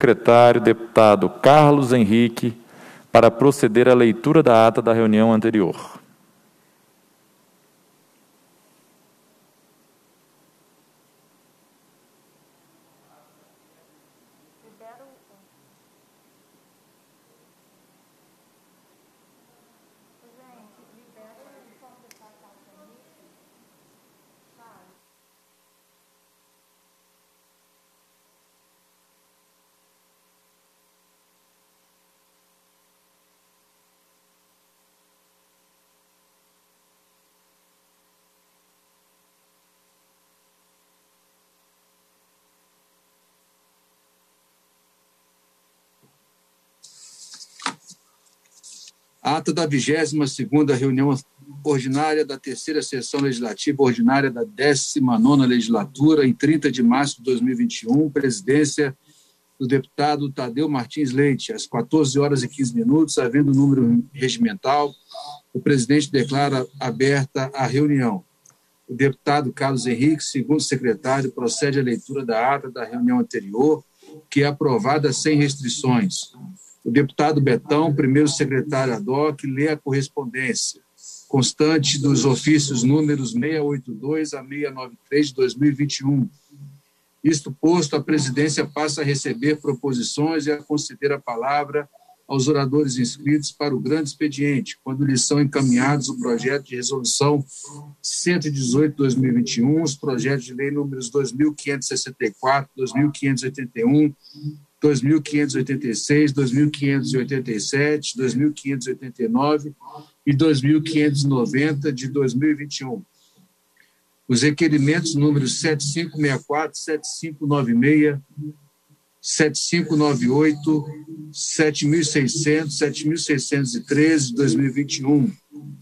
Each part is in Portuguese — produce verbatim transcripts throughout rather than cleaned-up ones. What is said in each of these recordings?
secretário, deputado Carlos Henrique, para proceder à leitura da ata da reunião anterior. Ata da vigésima segunda reunião ordinária da terceira sessão legislativa ordinária da décima nona legislatura, em trinta de março de dois mil e vinte e um, presidência do deputado Tadeu Martins Leite, às quatorze horas e quinze minutos, havendo número regimental, o presidente declara aberta a reunião. O deputado Carlos Henrique, segundo secretário, procede à leitura da ata da reunião anterior, que é aprovada sem restrições. O deputado Betão, primeiro secretário ad hoc, lê a correspondência, constante dos ofícios números seiscentos e oitenta e dois a seiscentos e noventa e três de dois mil e vinte e um. Isto posto, a presidência passa a receber proposições e a conceder a palavra aos oradores inscritos para o grande expediente, quando lhes são encaminhados o projeto de resolução cento e dezoito de dois mil e vinte e um, os projetos de lei números dois mil quinhentos e sessenta e quatro, dois mil quinhentos e oitenta e um, dois mil quinhentos e oitenta e seis, dois mil quinhentos e oitenta e sete, dois mil quinhentos e oitenta e nove e dois mil quinhentos e noventa de dois mil e vinte e um. Os requerimentos números sete mil quinhentos e sessenta e quatro, sete mil quinhentos e noventa e seis, sete mil quinhentos e noventa e oito, sete mil e seiscentos, sete mil seiscentos e treze de dois mil e vinte e um.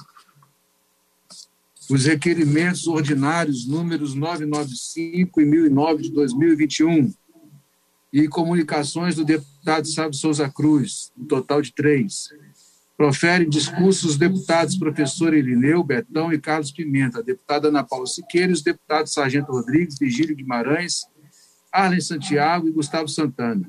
Os requerimentos ordinários números novecentos e noventa e cinco e mil e nove de dois mil e vinte e um. E comunicações do deputado Sábio Souza Cruz, um total de três. Profere discursos os deputados professor Irineu, Betão e Carlos Pimenta, a deputada Ana Paula Siqueira e os deputados Sargento Rodrigues, Virgílio Guimarães, Arlen Santiago e Gustavo Santana.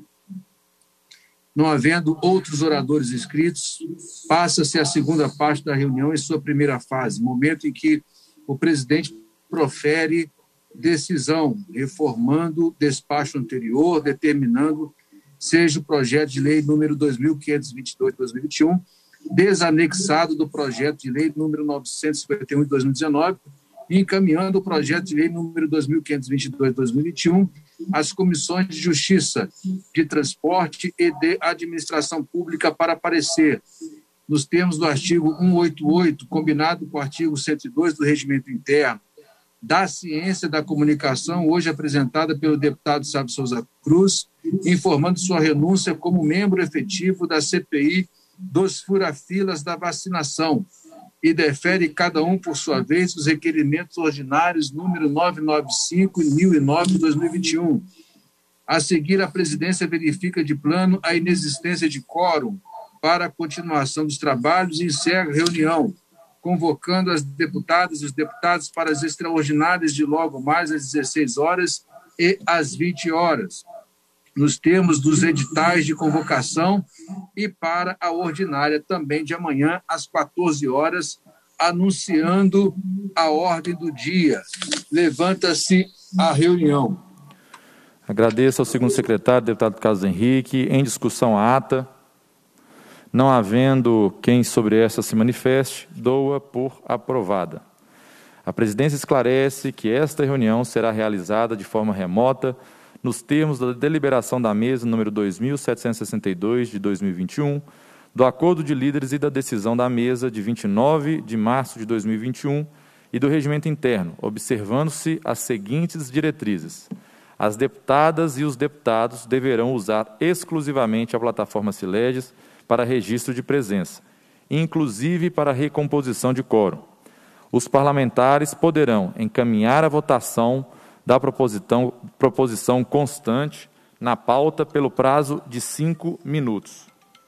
Não havendo outros oradores inscritos, passa-se a segunda parte da reunião em sua primeira fase, momento em que o presidente profere decisão, reformando despacho anterior, determinando seja o projeto de lei número dois mil quinhentos e vinte e dois de dois mil e vinte e um, desanexado do projeto de lei número novecentos e cinquenta e um de dois mil e dezenove, e encaminhando o projeto de lei número dois mil quinhentos e vinte e dois de dois mil e vinte e um às comissões de Justiça, de Transporte e de Administração Pública para parecer, nos termos do artigo cento e oitenta e oito, combinado com o artigo cento e dois do Regimento Interno, da Ciência da Comunicação, hoje apresentada pelo deputado Sábio Souza Cruz, informando sua renúncia como membro efetivo da C P I dos fura-filas da vacinação, e defere cada um, por sua vez, os requerimentos ordinários número novecentos e noventa e cinco e mil e nove de dois mil e vinte e um. A seguir, a presidência verifica de plano a inexistência de quórum para a continuação dos trabalhos e encerra a reunião, convocando as deputadas e os deputados para as extraordinárias de logo mais às dezesseis horas e às vinte horas, nos termos dos editais de convocação, e para a ordinária também de amanhã às quatorze horas, anunciando a ordem do dia. Levanta-se a reunião. Agradeço ao segundo secretário, deputado Carlos Henrique. Em discussão a ata. Não havendo quem sobre esta se manifeste, dou-a por aprovada. A presidência esclarece que esta reunião será realizada de forma remota, nos termos da deliberação da mesa número dois mil setecentos e sessenta e dois de dois mil e vinte e um, do acordo de líderes e da decisão da mesa de vinte e nove de março de dois mil e vinte e um e do regimento interno, observando-se as seguintes diretrizes. As deputadas e os deputados deverão usar exclusivamente a plataforma Sileges para registro de presença, inclusive para recomposição de quórum. Os parlamentares poderão encaminhar a votação da proposição, proposição constante na pauta pelo prazo de cinco minutos.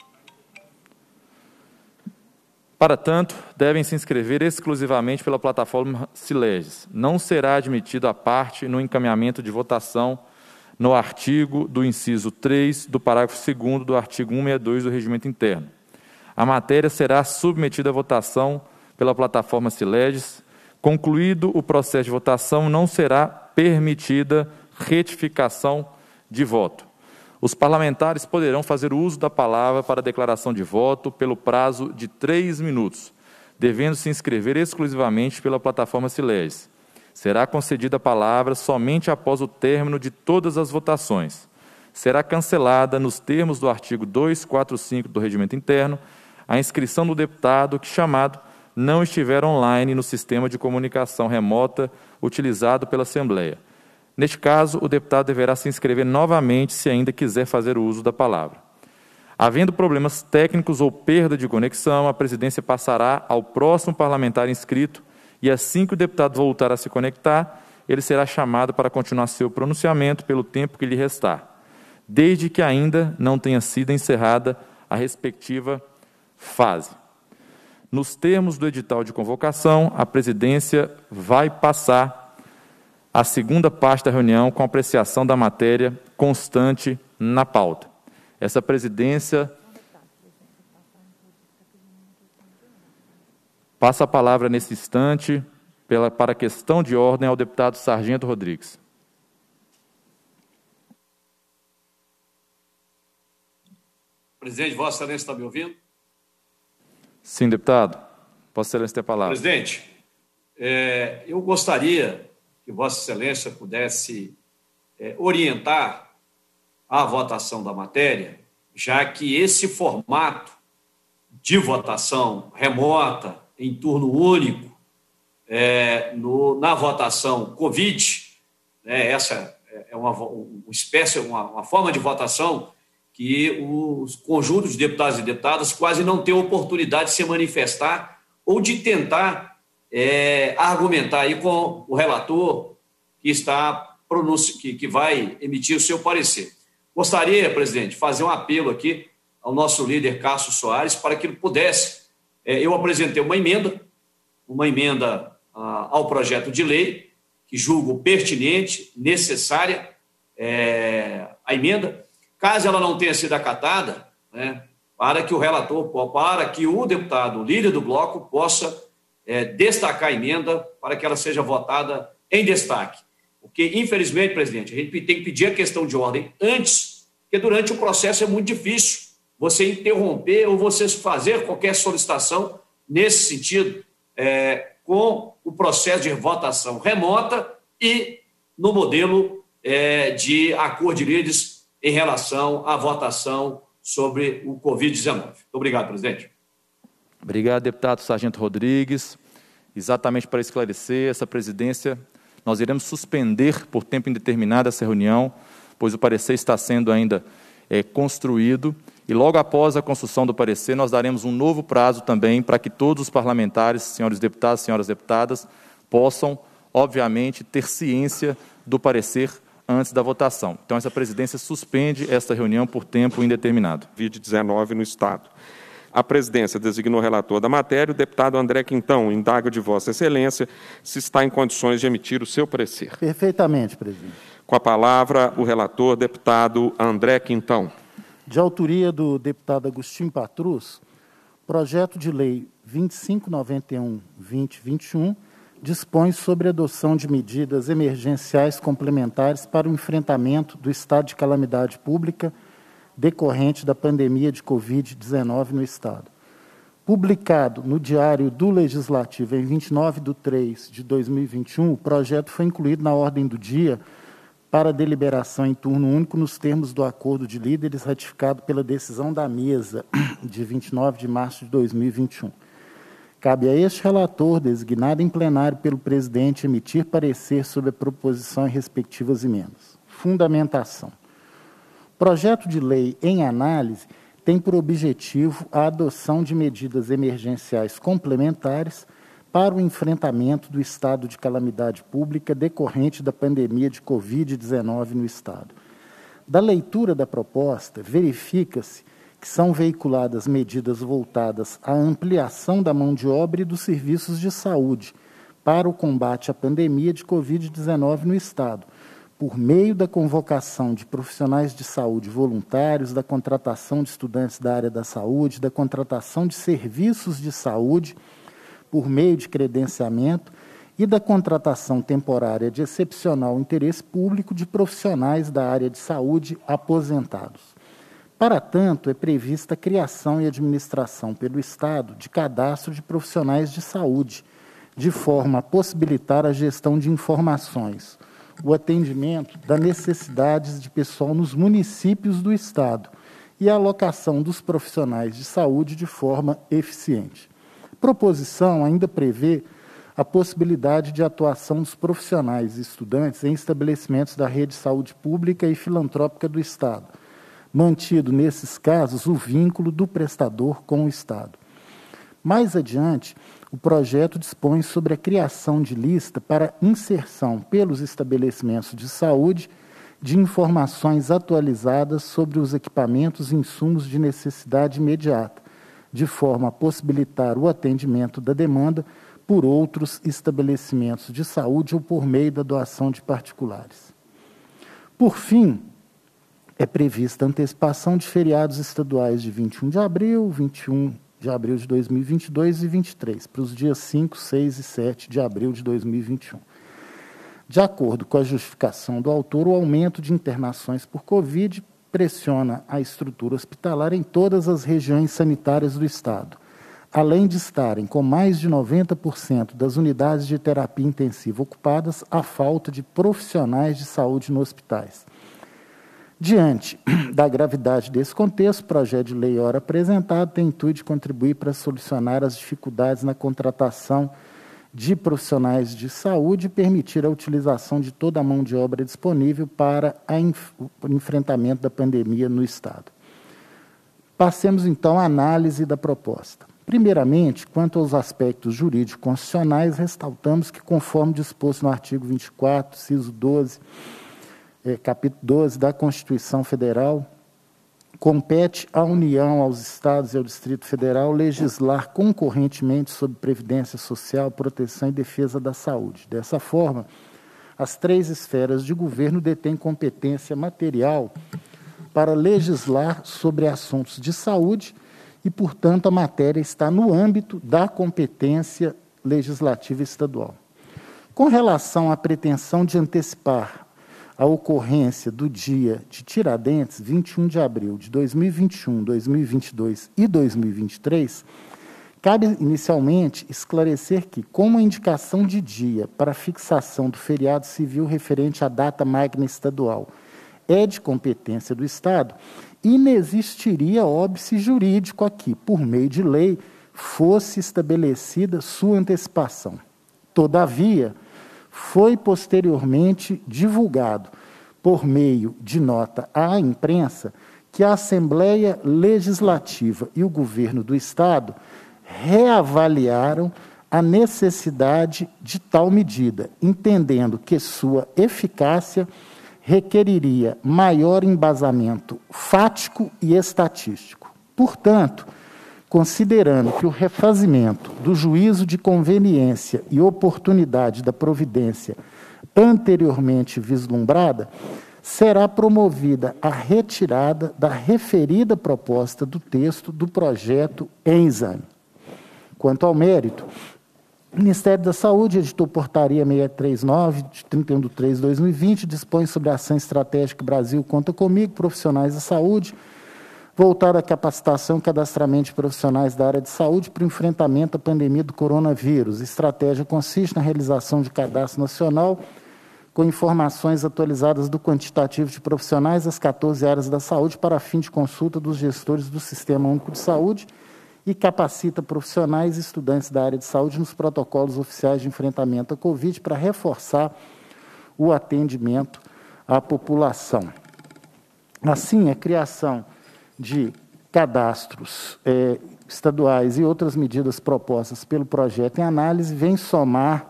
Para tanto, devem se inscrever exclusivamente pela plataforma Sileges. Não será admitido a parte no encaminhamento de votação no artigo do inciso três do parágrafo segundo do artigo cento e sessenta e dois do Regimento Interno. A matéria será submetida à votação pela plataforma Sileges. Concluído o processo de votação, não será permitida retificação de voto. Os parlamentares poderão fazer uso da palavra para declaração de voto pelo prazo de três minutos, devendo se inscrever exclusivamente pela plataforma Sileges. Será concedida a palavra somente após o término de todas as votações. Será cancelada, nos termos do artigo duzentos e quarenta e cinco do Regimento Interno, a inscrição do deputado que, chamado, não estiver online no sistema de comunicação remota utilizado pela Assembleia. Neste caso, o deputado deverá se inscrever novamente se ainda quiser fazer uso da palavra. Havendo problemas técnicos ou perda de conexão, a presidência passará ao próximo parlamentar inscrito e, assim que o deputado voltar a se conectar, ele será chamado para continuar seu pronunciamento pelo tempo que lhe restar, desde que ainda não tenha sido encerrada a respectiva fase. Nos termos do edital de convocação, a presidência vai passar a segunda parte da reunião com apreciação da matéria constante na pauta. Essa presidência passa a palavra nesse instante pela, para a questão de ordem ao deputado Sargento Rodrigues. Presidente, Vossa Excelência está me ouvindo? Sim, deputado. Vossa Excelência tem a palavra. Presidente, é, eu gostaria que Vossa Excelência pudesse é, orientar a votação da matéria, já que esse formato de votação remota, em turno único, é, no, na votação Covid, né, essa é uma, uma espécie, uma, uma forma de votação que os conjuntos de deputados e deputadas quase não têm oportunidade de se manifestar ou de tentar é, argumentar aí com o relator que, está pronunci... que, que vai emitir o seu parecer. Gostaria, presidente, de fazer um apelo aqui ao nosso líder Cássio Soares para que ele pudesse. É, eu apresentei uma emenda, uma emenda ah, ao projeto de lei, que julgo pertinente, necessária, é, a emenda. Caso ela não tenha sido acatada, né, para que o relator, para que o deputado, o líder do bloco, possa é, destacar a emenda para que ela seja votada em destaque. Porque, infelizmente, presidente, a gente tem que pedir a questão de ordem antes, porque durante o processo é muito difícil você interromper ou você fazer qualquer solicitação nesse sentido, é, com o processo de votação remota e no modelo é, de acordo de líderes em relação à votação sobre o Covid dezenove. Muito obrigado, presidente. Obrigado, deputado Sargento Rodrigues. Exatamente para esclarecer, essa presidência, nós iremos suspender por tempo indeterminado essa reunião, pois o parecer está sendo ainda é, construído, e logo após a construção do parecer, nós daremos um novo prazo também para que todos os parlamentares, senhores deputados, senhoras deputadas, possam, obviamente, ter ciência do parecer antes da votação. Então, essa presidência suspende esta reunião por tempo indeterminado. Covid dezenove no Estado. A presidência designou o relator da matéria, o deputado André Quintão. Indago de Vossa Excelência se está em condições de emitir o seu parecer. Perfeitamente, presidente. Com a palavra, o relator, deputado André Quintão. De autoria do deputado Agostinho Patrus, projeto de lei vinte e cinco noventa e um barra vinte e vinte e um dispõe sobre a adoção de medidas emergenciais complementares para o enfrentamento do estado de calamidade pública decorrente da pandemia de Covid dezenove no Estado. Publicado no Diário do Legislativo em vinte e nove de três de dois mil e vinte e um, o projeto foi incluído na ordem do dia para deliberação em turno único nos termos do acordo de líderes ratificado pela decisão da mesa de vinte e nove de março de dois mil e vinte e um. Cabe a este relator, designado em plenário pelo presidente, emitir parecer sobre a proposição e respectivas emendas. Fundamentação. Projeto de lei em análise tem por objetivo a adoção de medidas emergenciais complementares para o enfrentamento do estado de calamidade pública decorrente da pandemia de Covid dezenove no Estado. Da leitura da proposta, verifica-se que são veiculadas medidas voltadas à ampliação da mão de obra e dos serviços de saúde para o combate à pandemia de Covid dezenove no Estado, por meio da convocação de profissionais de saúde voluntários, da contratação de estudantes da área da saúde, da contratação de serviços de saúde por meio de credenciamento e da contratação temporária de excepcional interesse público de profissionais da área de saúde aposentados. Para tanto, é prevista a criação e administração pelo Estado de cadastro de profissionais de saúde, de forma a possibilitar a gestão de informações, o atendimento das necessidades de pessoal nos municípios do Estado e a alocação dos profissionais de saúde de forma eficiente. A proposição ainda prevê a possibilidade de atuação dos profissionais e estudantes em estabelecimentos da rede de saúde pública e filantrópica do Estado, mantido, nesses casos, o vínculo do prestador com o Estado. Mais adiante, o projeto dispõe sobre a criação de lista para inserção pelos estabelecimentos de saúde de informações atualizadas sobre os equipamentos e insumos de necessidade imediata, de forma a possibilitar o atendimento da demanda por outros estabelecimentos de saúde ou por meio da doação de particulares. Por fim, é prevista a antecipação de feriados estaduais de vinte e um de abril, vinte e um de abril de dois mil e vinte e dois e vinte e três, para os dias cinco, seis e sete de abril de dois mil e vinte e um. De acordo com a justificação do autor, o aumento de internações por Covid pressiona a estrutura hospitalar em todas as regiões sanitárias do Estado, além de estarem com mais de noventa por cento das unidades de terapia intensiva ocupadas, a falta de profissionais de saúde nos hospitais. Diante da gravidade desse contexto, o projeto de lei ora apresentado tem o intuito de contribuir para solucionar as dificuldades na contratação de profissionais de saúde e permitir a utilização de toda a mão de obra disponível para enf- o enfrentamento da pandemia no Estado. Passemos, então, à análise da proposta. Primeiramente, quanto aos aspectos jurídicos constitucionais, ressaltamos que, conforme disposto no artigo vinte e quatro, inciso doze, É, capítulo doze da Constituição Federal, compete à União, aos Estados e ao Distrito Federal legislar concorrentemente sobre previdência social, proteção e defesa da saúde. Dessa forma, as três esferas de governo detêm competência material para legislar sobre assuntos de saúde e, portanto, a matéria está no âmbito da competência legislativa estadual. Com relação à pretensão de antecipar a ocorrência do dia de Tiradentes, vinte e um de abril de dois mil e vinte e um, dois mil e vinte e dois e dois mil e vinte e três, cabe inicialmente esclarecer que, como a indicação de dia para fixação do feriado civil referente à data magna estadual é de competência do Estado, inexistiria óbice jurídico aqui, por meio de lei, fosse estabelecida sua antecipação. Todavia, foi posteriormente divulgado, por meio de nota à imprensa, que a Assembleia Legislativa e o Governo do Estado reavaliaram a necessidade de tal medida, entendendo que sua eficácia requeriria maior embasamento fático e estatístico. Portanto, considerando que o refazimento do juízo de conveniência e oportunidade da providência anteriormente vislumbrada, será promovida a retirada da referida proposta do texto do projeto em exame. Quanto ao mérito, o Ministério da Saúde editou portaria seiscentos e trinta e nove, de trinta e um de três de dois mil e vinte, dispõe sobre a ação estratégica Brasil Conta Comigo, profissionais da saúde, voltada à capacitação e cadastramento de profissionais da área de saúde para o enfrentamento à pandemia do coronavírus. A estratégia consiste na realização de cadastro nacional com informações atualizadas do quantitativo de profissionais das quatorze áreas da saúde para fim de consulta dos gestores do Sistema Único de Saúde e capacita profissionais e estudantes da área de saúde nos protocolos oficiais de enfrentamento à Covid para reforçar o atendimento à população. Assim, a criação de cadastros eh, estaduais e outras medidas propostas pelo projeto em análise vem somar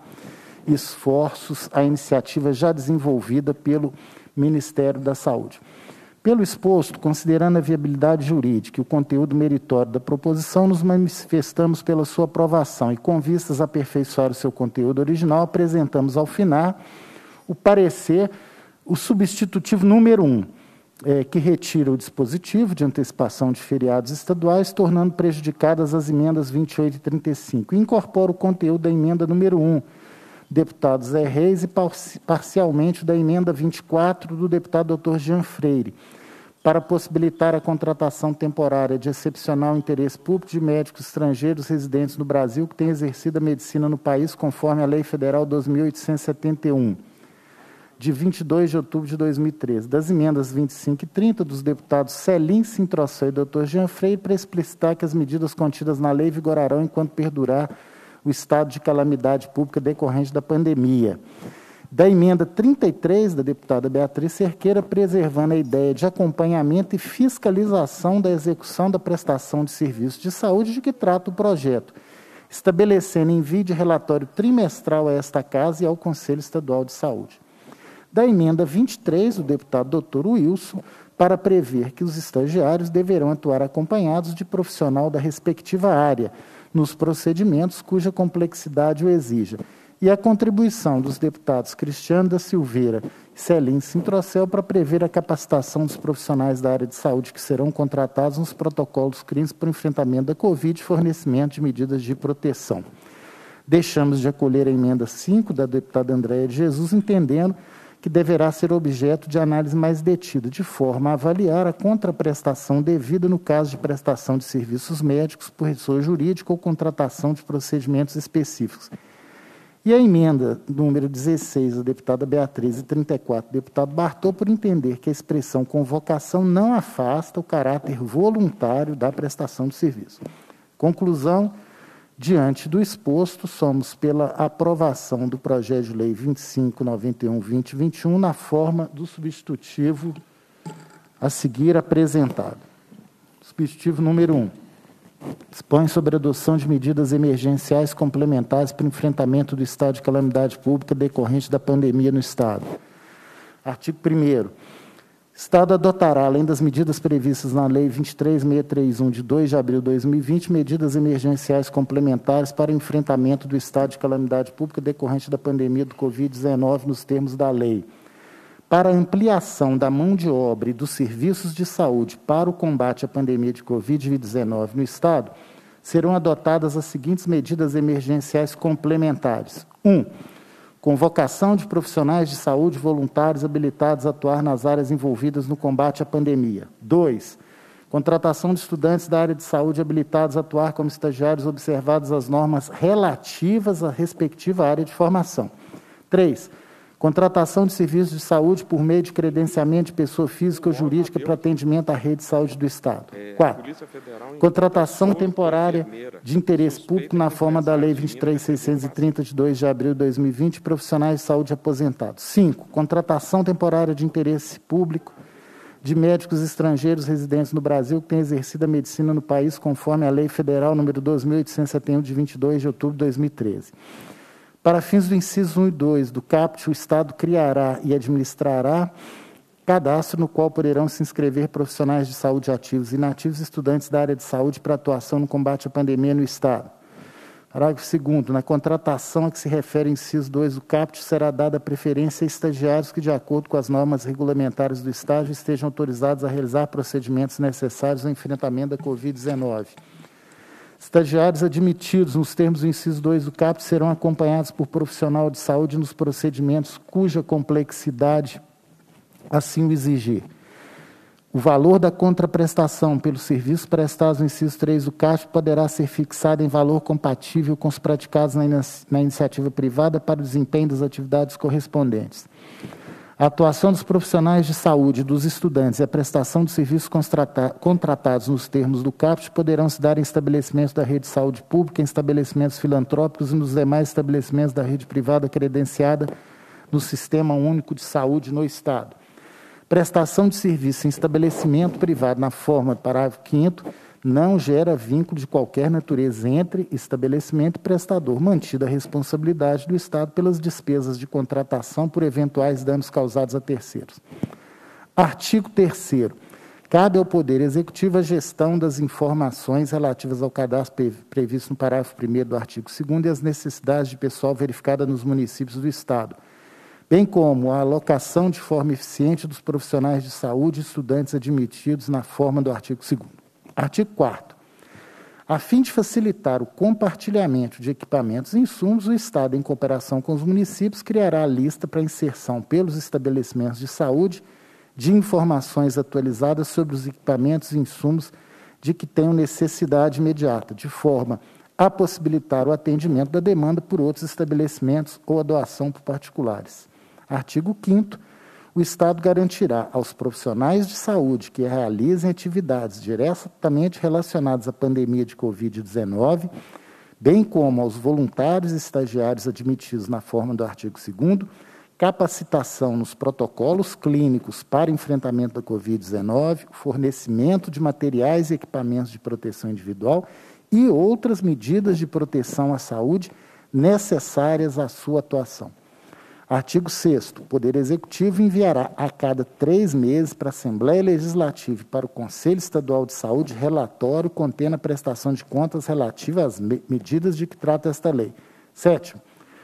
esforços à iniciativa já desenvolvida pelo Ministério da Saúde. Pelo exposto, considerando a viabilidade jurídica e o conteúdo meritório da proposição, nos manifestamos pela sua aprovação e, com vistas a aperfeiçoar o seu conteúdo original, apresentamos ao final o parecer O substitutivo número um, é, que retira o dispositivo de antecipação de feriados estaduais, tornando prejudicadas as emendas vinte e oito e trinta e cinco. E incorpora o conteúdo da emenda número um, deputado Zé Reis, e parcialmente da emenda vinte e quatro do deputado doutor Jean Freire, para possibilitar a contratação temporária de excepcional interesse público de médicos estrangeiros residentes no Brasil que têm exercido a medicina no país conforme a Lei Federal dois mil oitocentos e setenta e um, de vinte e dois de outubro de dois mil e treze, das emendas vinte e cinco e trinta dos deputados Celim Sintrossé e doutor Jean Freire, para explicitar que as medidas contidas na lei vigorarão enquanto perdurar o estado de calamidade pública decorrente da pandemia. Da emenda trinta e três da deputada Beatriz Cerqueira, preservando a ideia de acompanhamento e fiscalização da execução da prestação de serviços de saúde de que trata o projeto, estabelecendo envio de relatório trimestral a esta Casa e ao Conselho Estadual de Saúde. Da emenda vinte e três do deputado doutor Wilson, para prever que os estagiários deverão atuar acompanhados de profissional da respectiva área, nos procedimentos cuja complexidade o exija, e a contribuição dos deputados Cristiano da Silveira e Celim Sintrocel para prever a capacitação dos profissionais da área de saúde que serão contratados nos protocolos C R I M S para o enfrentamento da Covid e fornecimento de medidas de proteção. Deixamos de acolher a emenda cinco da deputada Andréia de Jesus, entendendo que deverá ser objeto de análise mais detida, de forma a avaliar a contraprestação devida no caso de prestação de serviços médicos por pessoa jurídica ou contratação de procedimentos específicos. E a emenda número dezesseis da deputada Beatriz e trinta e quatro do deputado Bartô, por entender que a expressão convocação não afasta o caráter voluntário da prestação de serviço. Conclusão: diante do exposto, somos pela aprovação do projeto de lei vinte e cinco, noventa e um, vinte e vinte e um, na forma do substitutivo a seguir apresentado. Substitutivo número um. Dispõe sobre a adoção de medidas emergenciais complementares para o enfrentamento do estado de calamidade pública decorrente da pandemia no Estado. Artigo primeiro. O Estado adotará, além das medidas previstas na Lei vinte e três mil seiscentos e trinta e um, de dois de abril de dois mil e vinte, medidas emergenciais complementares para o enfrentamento do estado de calamidade pública decorrente da pandemia do covid dezenove nos termos da lei. Para a ampliação da mão de obra e dos serviços de saúde para o combate à pandemia de covid dezenove no Estado, serão adotadas as seguintes medidas emergenciais complementares. um. Convocação de profissionais de saúde voluntários habilitados a atuar nas áreas envolvidas no combate à pandemia. dois. Contratação de estudantes da área de saúde habilitados a atuar como estagiários observadas as normas relativas à respectiva área de formação. três. Contratação de serviços de saúde por meio de credenciamento de pessoa física ou jurídica para atendimento à rede de saúde do Estado. quatro. Contratação temporária de interesse público na forma da Lei vinte e três mil seiscentos e trinta, de dois de abril de dois mil e vinte, profissionais de saúde aposentados. cinco. Contratação temporária de interesse público de médicos estrangeiros residentes no Brasil que têm exercido a medicina no país conforme a Lei Federal número dois mil oitocentos e setenta e um, de vinte e dois de outubro de dois mil e treze. Para fins do inciso um e dois do caput, o Estado criará e administrará cadastro no qual poderão se inscrever profissionais de saúde ativos e inativos e estudantes da área de saúde para atuação no combate à pandemia no Estado. Parágrafo segundo. Na contratação a que se refere o inciso dois do caput, será dada preferência a estagiários que, de acordo com as normas regulamentares do estágio, estejam autorizados a realizar procedimentos necessários ao enfrentamento da covid dezenove. Estagiários admitidos nos termos do inciso dois do caput serão acompanhados por profissional de saúde nos procedimentos cuja complexidade assim o exigir. O valor da contraprestação pelos serviços prestados no inciso três do caput poderá ser fixado em valor compatível com os praticados na, in na iniciativa privada para o desempenho das atividades correspondentes. A atuação dos profissionais de saúde, dos estudantes e a prestação de serviços contratados nos termos do caput poderão se dar em estabelecimentos da rede de saúde pública, em estabelecimentos filantrópicos e nos demais estabelecimentos da rede privada credenciada no Sistema Único de Saúde no Estado. Prestação de serviço em estabelecimento privado na forma do parágrafo quinto não gera vínculo de qualquer natureza entre estabelecimento e prestador, mantida a responsabilidade do Estado pelas despesas de contratação por eventuais danos causados a terceiros. Artigo terceiro. Cabe ao Poder Executivo a gestão das informações relativas ao cadastro previsto no parágrafo primeiro do artigo segundo e as necessidades de pessoal verificada nos municípios do Estado, bem como a alocação de forma eficiente dos profissionais de saúde e estudantes admitidos na forma do artigo segundo. Artigo quarto. A fim de facilitar o compartilhamento de equipamentos e insumos, o Estado, em cooperação com os municípios, criará a lista para inserção pelos estabelecimentos de saúde de informações atualizadas sobre os equipamentos e insumos de que tenham necessidade imediata, de forma a possibilitar o atendimento da demanda por outros estabelecimentos ou a doação por particulares. Artigo quinto. O Estado garantirá aos profissionais de saúde que realizem atividades diretamente relacionadas à pandemia de covid dezenove, bem como aos voluntários e estagiários admitidos na forma do artigo segundo, capacitação nos protocolos clínicos para enfrentamento da covid dezenove, fornecimento de materiais e equipamentos de proteção individual e outras medidas de proteção à saúde necessárias à sua atuação. Artigo sexto. O Poder Executivo enviará a cada três meses para a Assembleia Legislativa e para o Conselho Estadual de Saúde relatório contendo a prestação de contas relativa às me- medidas de que trata esta lei. Sétimo.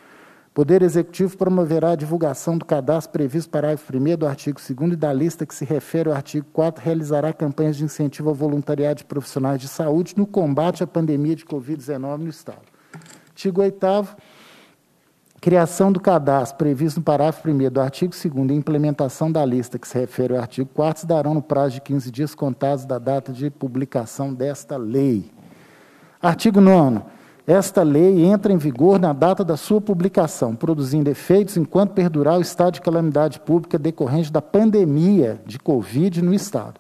O Poder Executivo promoverá a divulgação do cadastro previsto no parágrafo primeiro do artigo segundo e da lista que se refere ao artigo quarto, realizará campanhas de incentivo ao voluntariado de profissionais de saúde no combate à pandemia de covid dezenove no Estado. Artigo oitavo. Criação do cadastro previsto no parágrafo primeiro do artigo segundo e implementação da lista que se refere ao artigo quarto se darão no prazo de quinze dias contados da data de publicação desta lei. Artigo nono. Esta lei entra em vigor na data da sua publicação, produzindo efeitos enquanto perdurar o estado de calamidade pública decorrente da pandemia de Covid no Estado.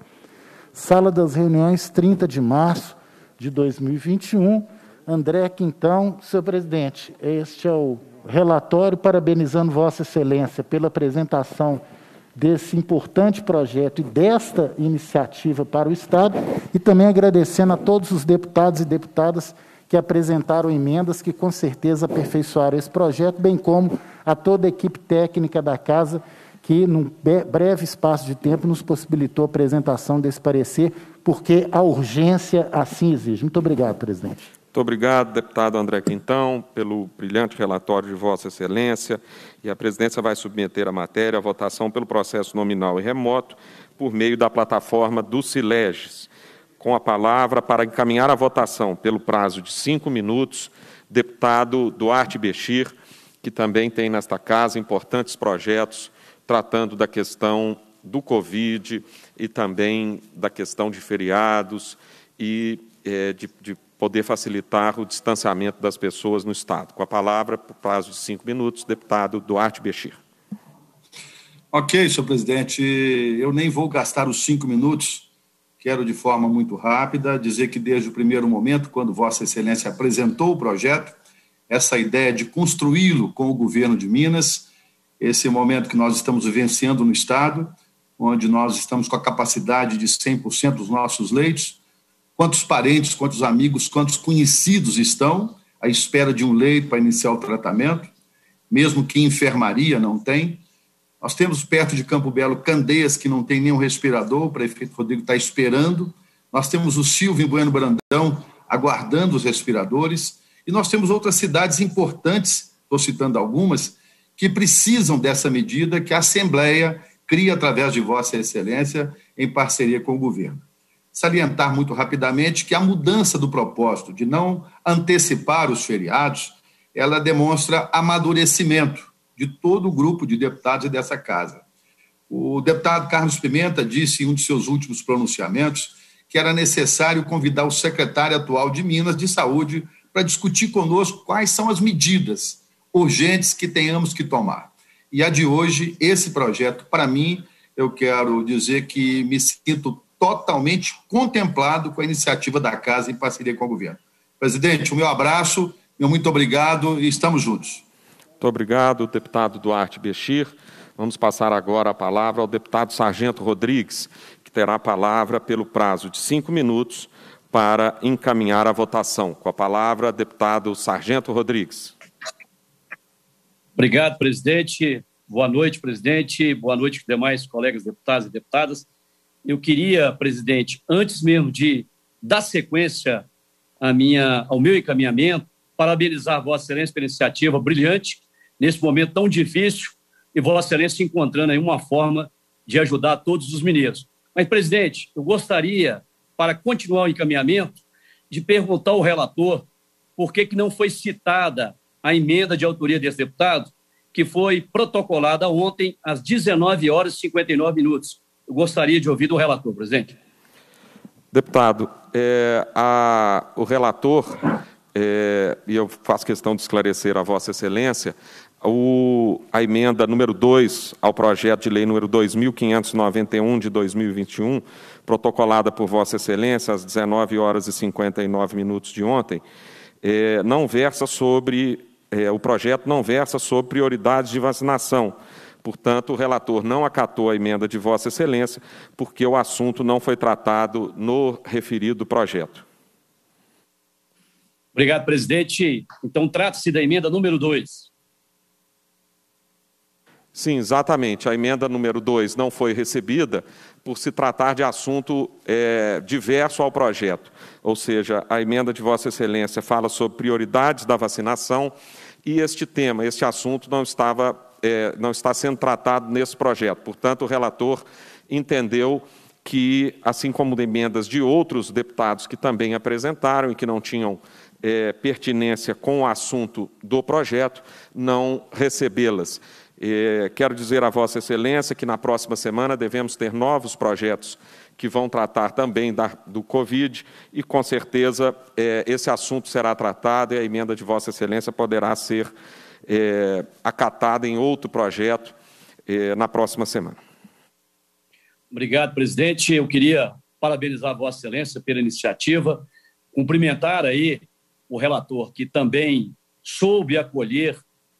Sala das Reuniões, trinta de março de dois mil e vinte e um. André Quintão, senhor presidente, este é o relatório, parabenizando Vossa Excelência pela apresentação desse importante projeto e desta iniciativa para o Estado, e também agradecendo a todos os deputados e deputadas que apresentaram emendas que com certeza aperfeiçoaram esse projeto, bem como a toda a equipe técnica da Casa, que num breve espaço de tempo nos possibilitou a apresentação desse parecer, porque a urgência assim exige. Muito obrigado, presidente. Muito obrigado, deputado André Quintão, pelo brilhante relatório de Vossa Excelência. E a presidência vai submeter a matéria à votação pelo processo nominal e remoto por meio da plataforma do Sileges. Com a palavra para encaminhar a votação pelo prazo de cinco minutos, deputado Duarte Bechir, que também tem nesta casa importantes projetos tratando da questão do Covid e também da questão de feriados e é, de, de poder facilitar o distanciamento das pessoas no Estado. Com a palavra, por prazo de cinco minutos, deputado Duarte Bechir. Ok, senhor presidente, eu nem vou gastar os cinco minutos, quero de forma muito rápida dizer que desde o primeiro momento, quando Vossa Excelência apresentou o projeto, essa ideia de construí-lo com o governo de Minas, esse momento que nós estamos vivenciando no Estado, onde nós estamos com a capacidade de cem por cento dos nossos leitos, quantos parentes, quantos amigos, quantos conhecidos estão à espera de um leito para iniciar o tratamento, mesmo que enfermaria não tem. Nós temos perto de Campo Belo Candeias, que não tem nenhum respirador, o prefeito Rodrigo está esperando. Nós temos o Silvio em Bueno Brandão aguardando os respiradores. E nós temos outras cidades importantes, estou citando algumas, que precisam dessa medida que a Assembleia cria através de Vossa Excelência em parceria com o governo. Salientar muito rapidamente que a mudança do propósito de não antecipar os feriados, ela demonstra amadurecimento de todo o grupo de deputados dessa casa. O deputado Carlos Pimenta disse em um de seus últimos pronunciamentos que era necessário convidar o secretário atual de Minas de Saúde para discutir conosco quais são as medidas urgentes que tenhamos que tomar. E a de hoje, esse projeto, para mim, eu quero dizer que me sinto totalmente contemplado com a iniciativa da Casa em parceria com o governo. Presidente, o meu abraço, meu muito obrigado e estamos juntos. Muito obrigado, deputado Duarte Bechir. Vamos passar agora a palavra ao deputado Sargento Rodrigues, que terá a palavra pelo prazo de cinco minutos para encaminhar a votação. Com a palavra, deputado Sargento Rodrigues. Obrigado, presidente. Boa noite, presidente. Boa noite, demais colegas deputados e deputadas. Eu queria, presidente, antes mesmo de dar sequência à minha, ao meu encaminhamento, parabenizar a Vossa Excelência pela iniciativa brilhante, nesse momento tão difícil, e Vossa Excelência encontrando aí uma forma de ajudar todos os mineiros. Mas, presidente, eu gostaria, para continuar o encaminhamento, de perguntar ao relator por que, que não foi citada a emenda de autoria desse deputado, que foi protocolada ontem às dezenove horas e cinquenta e nove minutos. Eu gostaria de ouvir do relator, presidente. Deputado, é, a, o relator, é, e eu faço questão de esclarecer a Vossa Excelência, o, a emenda número dois ao projeto de lei número dois mil quinhentos e noventa e um de dois mil e vinte e um, protocolada por Vossa Excelência às dezenove horas e cinquenta e nove minutos de ontem, é, não versa sobre, é, o projeto não versa sobre prioridades de vacinação. Portanto, o relator não acatou a emenda de Vossa Excelência, porque o assunto não foi tratado no referido projeto. Obrigado, presidente. Então, trata-se da emenda número dois. Sim, exatamente. A emenda número dois não foi recebida por se tratar de assunto é, diverso ao projeto. Ou seja, a emenda de Vossa Excelência fala sobre prioridades da vacinação e este tema, este assunto não estava, é, não está sendo tratado nesse projeto. Portanto, o relator entendeu que, assim como emendas de outros deputados que também apresentaram e que não tinham é, pertinência com o assunto do projeto, não recebê-las. Quero dizer a Vossa Excelência que na próxima semana devemos ter novos projetos que vão tratar também da, do Covid e, com certeza, é, esse assunto será tratado e a emenda de Vossa Excelência poderá ser é, acatada em outro projeto é, na próxima semana. Obrigado, presidente. Eu queria parabenizar a Vossa Excelência pela iniciativa, cumprimentar aí o relator, que também soube acolher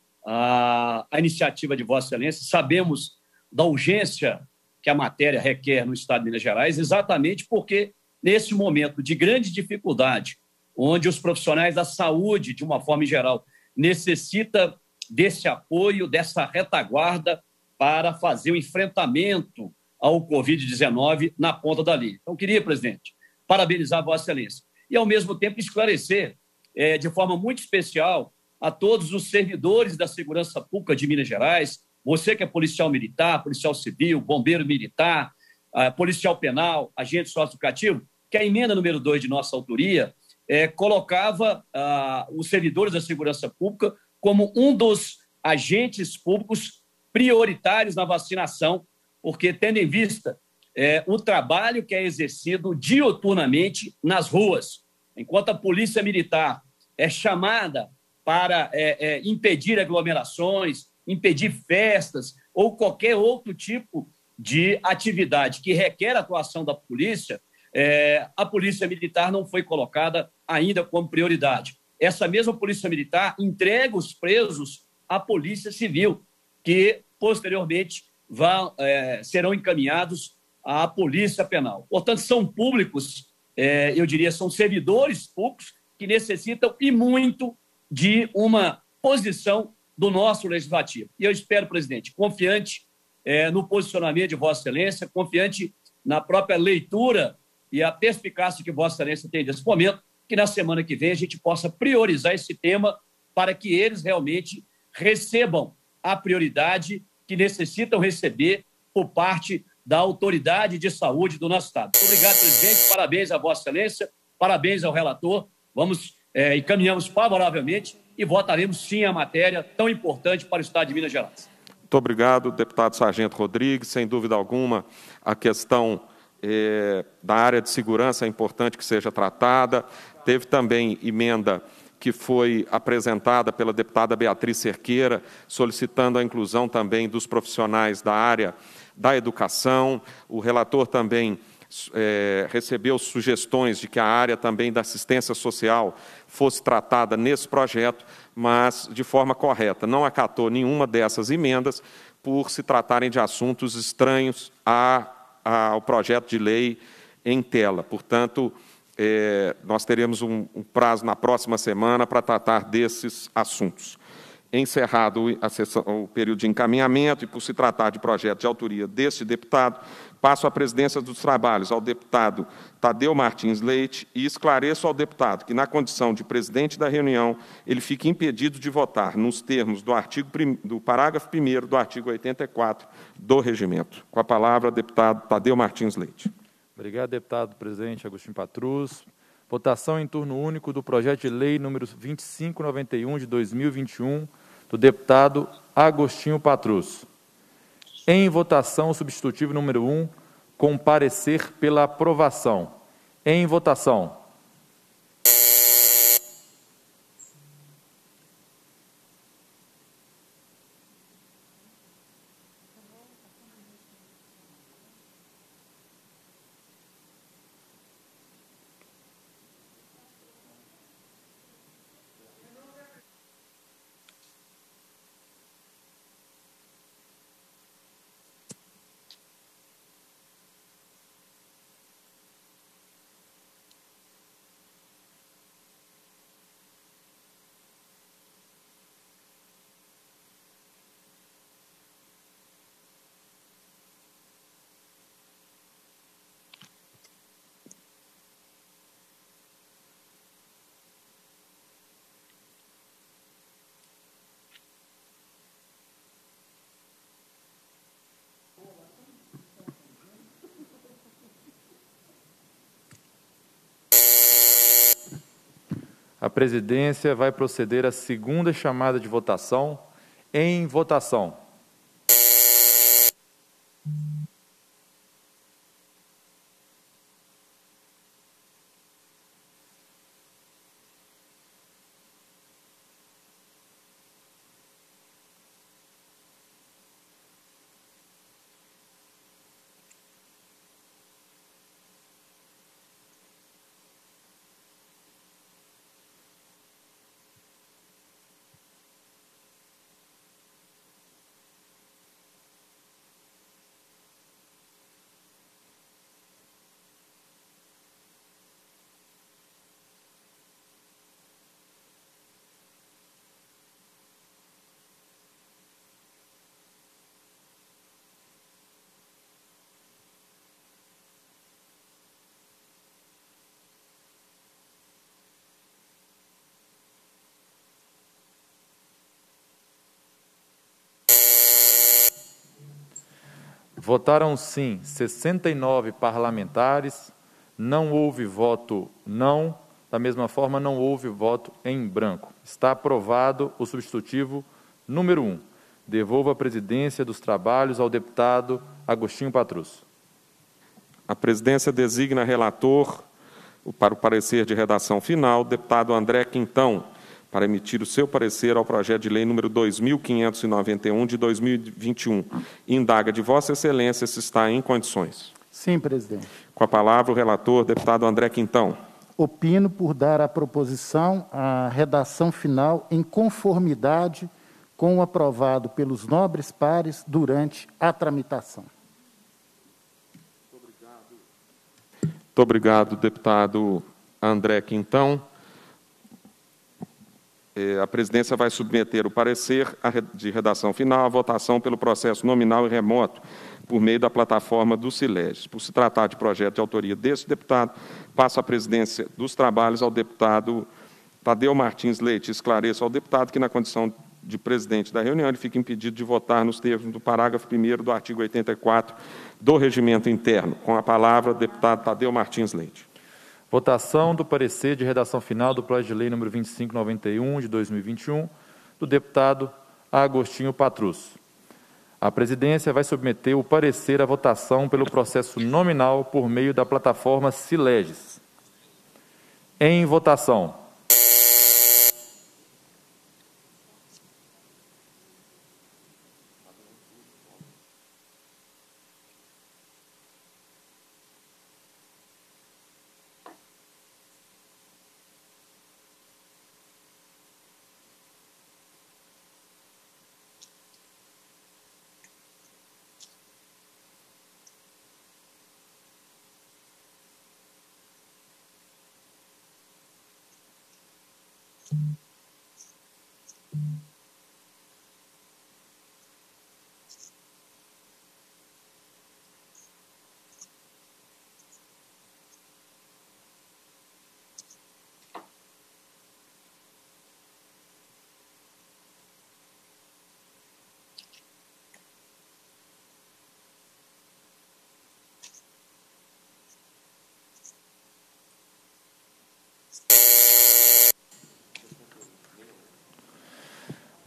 A, a iniciativa de Vossa Excelência. Sabemos da urgência que a matéria requer no Estado de Minas Gerais, exatamente porque, nesse momento de grande dificuldade, onde os profissionais da saúde, de uma forma geral, necessitam desse apoio, dessa retaguarda para fazer o enfrentamento ao Covid dezenove na ponta da linha. Então, queria, presidente, parabenizar Vossa Excelência e, ao mesmo tempo, esclarecer é, de forma muito especial a todos os servidores da segurança pública de Minas Gerais, você que é policial militar, policial civil, bombeiro militar, uh, policial penal, agente socioeducativo, que a emenda número dois de nossa autoria é, colocava uh, os servidores da segurança pública como um dos agentes públicos prioritários na vacinação, porque tendo em vista é, o trabalho que é exercido diuturnamente nas ruas, enquanto a polícia militar é chamada para é, é, impedir aglomerações, impedir festas ou qualquer outro tipo de atividade que requer a atuação da polícia, é, a polícia militar não foi colocada ainda como prioridade. Essa mesma polícia militar entrega os presos à polícia civil, que posteriormente vão, é, serão encaminhados à polícia penal. Portanto, são públicos, é, eu diria, são servidores públicos que necessitam e muito de uma posição do nosso legislativo. E eu espero, presidente, confiante é, no posicionamento de Vossa Excelência, confiante na própria leitura e a perspicácia que Vossa Excelência tem nesse momento, que na semana que vem a gente possa priorizar esse tema para que eles realmente recebam a prioridade que necessitam receber por parte da autoridade de saúde do nosso Estado. Muito obrigado, presidente. Parabéns a Vossa Excelência, parabéns ao relator. Vamos, é, encaminhamos favoravelmente e votaremos sim a matéria tão importante para o Estado de Minas Gerais. Muito obrigado, deputado Sargento Rodrigues. Sem dúvida alguma, a questão é, da área de segurança é importante que seja tratada. Teve também emenda que foi apresentada pela deputada Beatriz Cerqueira, solicitando a inclusão também dos profissionais da área da educação. O relator também é, recebeu sugestões de que a área também da assistência social fosse tratada nesse projeto, mas de forma correta. Não acatou nenhuma dessas emendas por se tratarem de assuntos estranhos a, a, ao projeto de lei em tela. Portanto, É, nós teremos um, um prazo na próxima semana para tratar desses assuntos. Encerrado a sessão, o período de encaminhamento e por se tratar de projeto de autoria deste deputado, passo a presidência dos trabalhos ao deputado Tadeu Martins Leite e esclareço ao deputado que, na condição de presidente da reunião, ele fica impedido de votar nos termos do, artigo, do parágrafo primeiro do artigo oitenta e quatro do Regimento. Com a palavra, deputado Tadeu Martins Leite. Obrigado, deputado presidente Agostinho Patrus. Votação em turno único do projeto de lei número vinte e cinco noventa e um de dois mil e vinte e um, do deputado Agostinho Patrus. Em votação, o substitutivo número um, com parecer pela aprovação. Em votação. A presidência vai proceder à segunda chamada de votação. Em votação. Votaram sim sessenta e nove parlamentares, não houve voto não, da mesma forma não houve voto em branco. Está aprovado o substitutivo número um. Devolvo a presidência dos trabalhos ao deputado Agostinho Patrus. A presidência designa relator para o parecer de redação final, o deputado André Quintão, para emitir o seu parecer ao projeto de lei número dois mil quinhentos e noventa e um de dois mil e vinte e um. Indaga de Vossa Excelência se está em condições. Sim, presidente. Com a palavra, o relator, deputado André Quintão. Opino por dar à proposição a redação final em conformidade com o aprovado pelos nobres pares durante a tramitação. Muito obrigado, deputado André Quintão. A presidência vai submeter o parecer de redação final à votação pelo processo nominal e remoto, por meio da plataforma do Sileges. Por se tratar de projeto de autoria deste deputado, passo a presidência dos trabalhos ao deputado Tadeu Martins Leite. Esclareço ao deputado que, na condição de presidente da reunião, ele fica impedido de votar nos termos do parágrafo primeiro do artigo oitenta e quatro do Regimento Interno. Com a palavra, o deputado Tadeu Martins Leite. Votação do parecer de redação final do projeto de lei número vinte e cinco noventa e um de dois mil e vinte e um, do deputado Agostinho Patrus. A presidência vai submeter o parecer à votação pelo processo nominal por meio da plataforma Sileges. Em votação.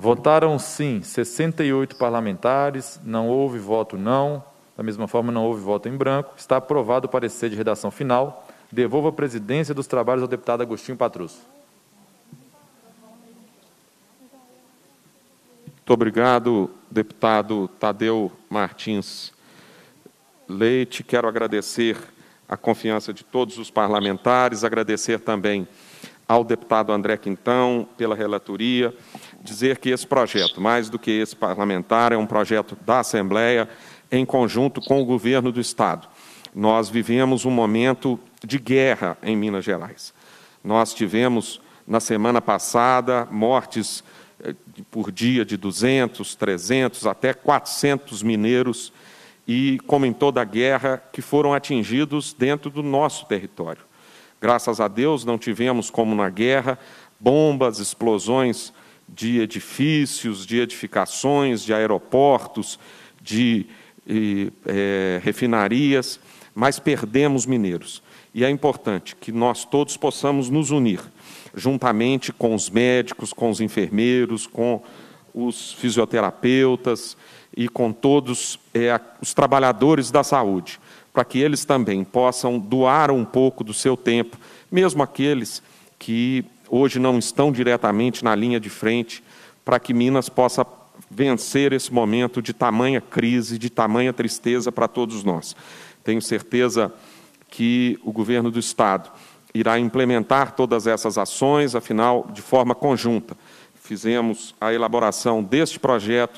Votaram sim sessenta e oito parlamentares, não houve voto não, da mesma forma não houve voto em branco. Está aprovado o parecer de redação final. Devolvo a presidência dos trabalhos ao deputado Agostinho Patrus. Muito obrigado, deputado Tadeu Martins Leite. Quero agradecer a confiança de todos os parlamentares, agradecer também ao deputado André Quintão pela relatoria, dizer que esse projeto, mais do que esse parlamentar, é um projeto da Assembleia em conjunto com o governo do Estado. Nós vivemos um momento de guerra em Minas Gerais. Nós tivemos, na semana passada, mortes por dia de duzentos, trezentos, até quatrocentos mineiros, e, como em toda a guerra, que foram atingidos dentro do nosso território. Graças a Deus, não tivemos, como na guerra, bombas, explosões de edifícios, de edificações, de aeroportos, de e, é, refinarias, mas perdemos mineiros. E é importante que nós todos possamos nos unir, juntamente com os médicos, com os enfermeiros, com os fisioterapeutas e com todos é, os trabalhadores da saúde, para que eles também possam doar um pouco do seu tempo, mesmo aqueles que hoje não estão diretamente na linha de frente, para que Minas possa vencer esse momento de tamanha crise, de tamanha tristeza para todos nós. Tenho certeza que o governo do Estado irá implementar todas essas ações, afinal, de forma conjunta. Fizemos a elaboração deste projeto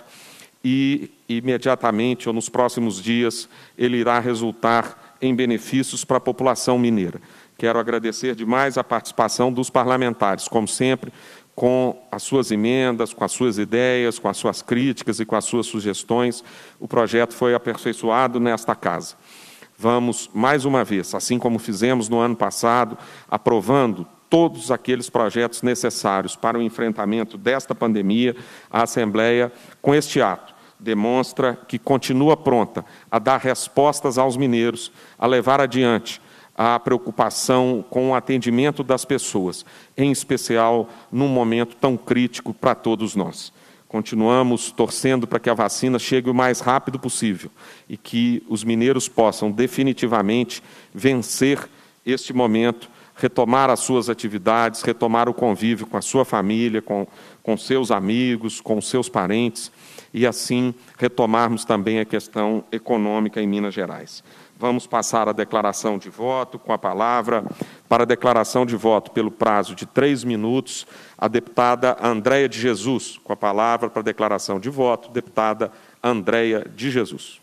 e, imediatamente, ou nos próximos dias, ele irá resultar em benefícios para a população mineira. Quero agradecer demais a participação dos parlamentares, como sempre, com as suas emendas, com as suas ideias, com as suas críticas e com as suas sugestões. O projeto foi aperfeiçoado nesta casa. Vamos, mais uma vez, assim como fizemos no ano passado, aprovando todos aqueles projetos necessários para o enfrentamento desta pandemia. A Assembleia, com este ato, demonstra que continua pronta a dar respostas aos mineiros, a levar adiante a preocupação com o atendimento das pessoas, em especial num momento tão crítico para todos nós. Continuamos torcendo para que a vacina chegue o mais rápido possível e que os mineiros possam definitivamente vencer este momento, retomar as suas atividades, retomar o convívio com a sua família, com, com seus amigos, com seus parentes, e assim retomarmos também a questão econômica em Minas Gerais. Vamos passar a declaração de voto com a palavra. Para a declaração de voto, pelo prazo de três minutos, a deputada Andréia de Jesus. Com a palavra para a declaração de voto, deputada Andréia de Jesus.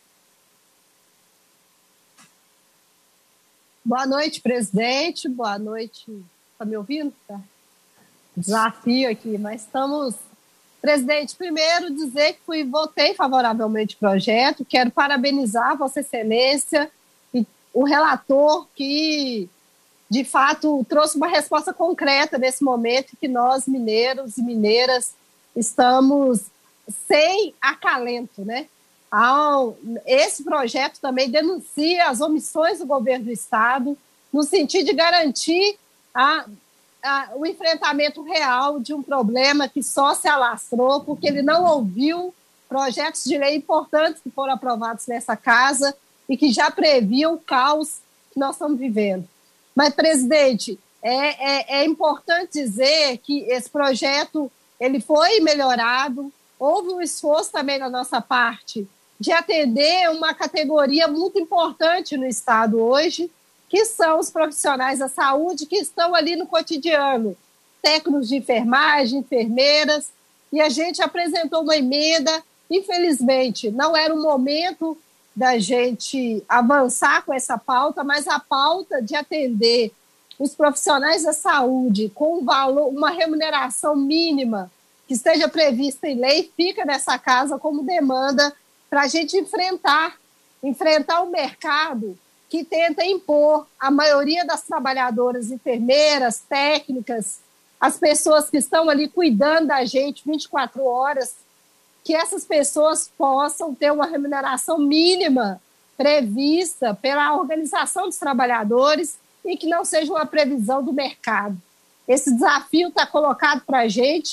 Boa noite, presidente. Boa noite. Está me ouvindo? Tá. Desafio aqui, mas estamos... Presidente, primeiro dizer que fui, votei favoravelmente o projeto, quero parabenizar Vossa Excelência e o relator que, de fato, trouxe uma resposta concreta nesse momento que nós, mineiros e mineiras, estamos sem acalento, né? Esse projeto também denuncia as omissões do governo do Estado no sentido de garantir a o enfrentamento real de um problema que só se alastrou porque ele não ouviu projetos de lei importantes que foram aprovados nessa casa e que já previam o caos que nós estamos vivendo. Mas, presidente, é, é, é importante dizer que esse projeto ele foi melhorado, houve um esforço também da nossa parte de atender uma categoria muito importante no Estado hoje, que são os profissionais da saúde que estão ali no cotidiano, técnicos de enfermagem, enfermeiras, e a gente apresentou uma emenda. Infelizmente, não era o momento da gente avançar com essa pauta, mas a pauta de atender os profissionais da saúde com um valor, uma remuneração mínima que esteja prevista em lei, fica nessa casa como demanda para a gente enfrentar, enfrentar o mercado que tenta impor a maioria das trabalhadoras, enfermeiras, técnicas, as pessoas que estão ali cuidando da gente vinte e quatro horas, que essas pessoas possam ter uma remuneração mínima prevista pela Organização dos Trabalhadores e que não seja uma previsão do mercado. Esse desafio está colocado para a gente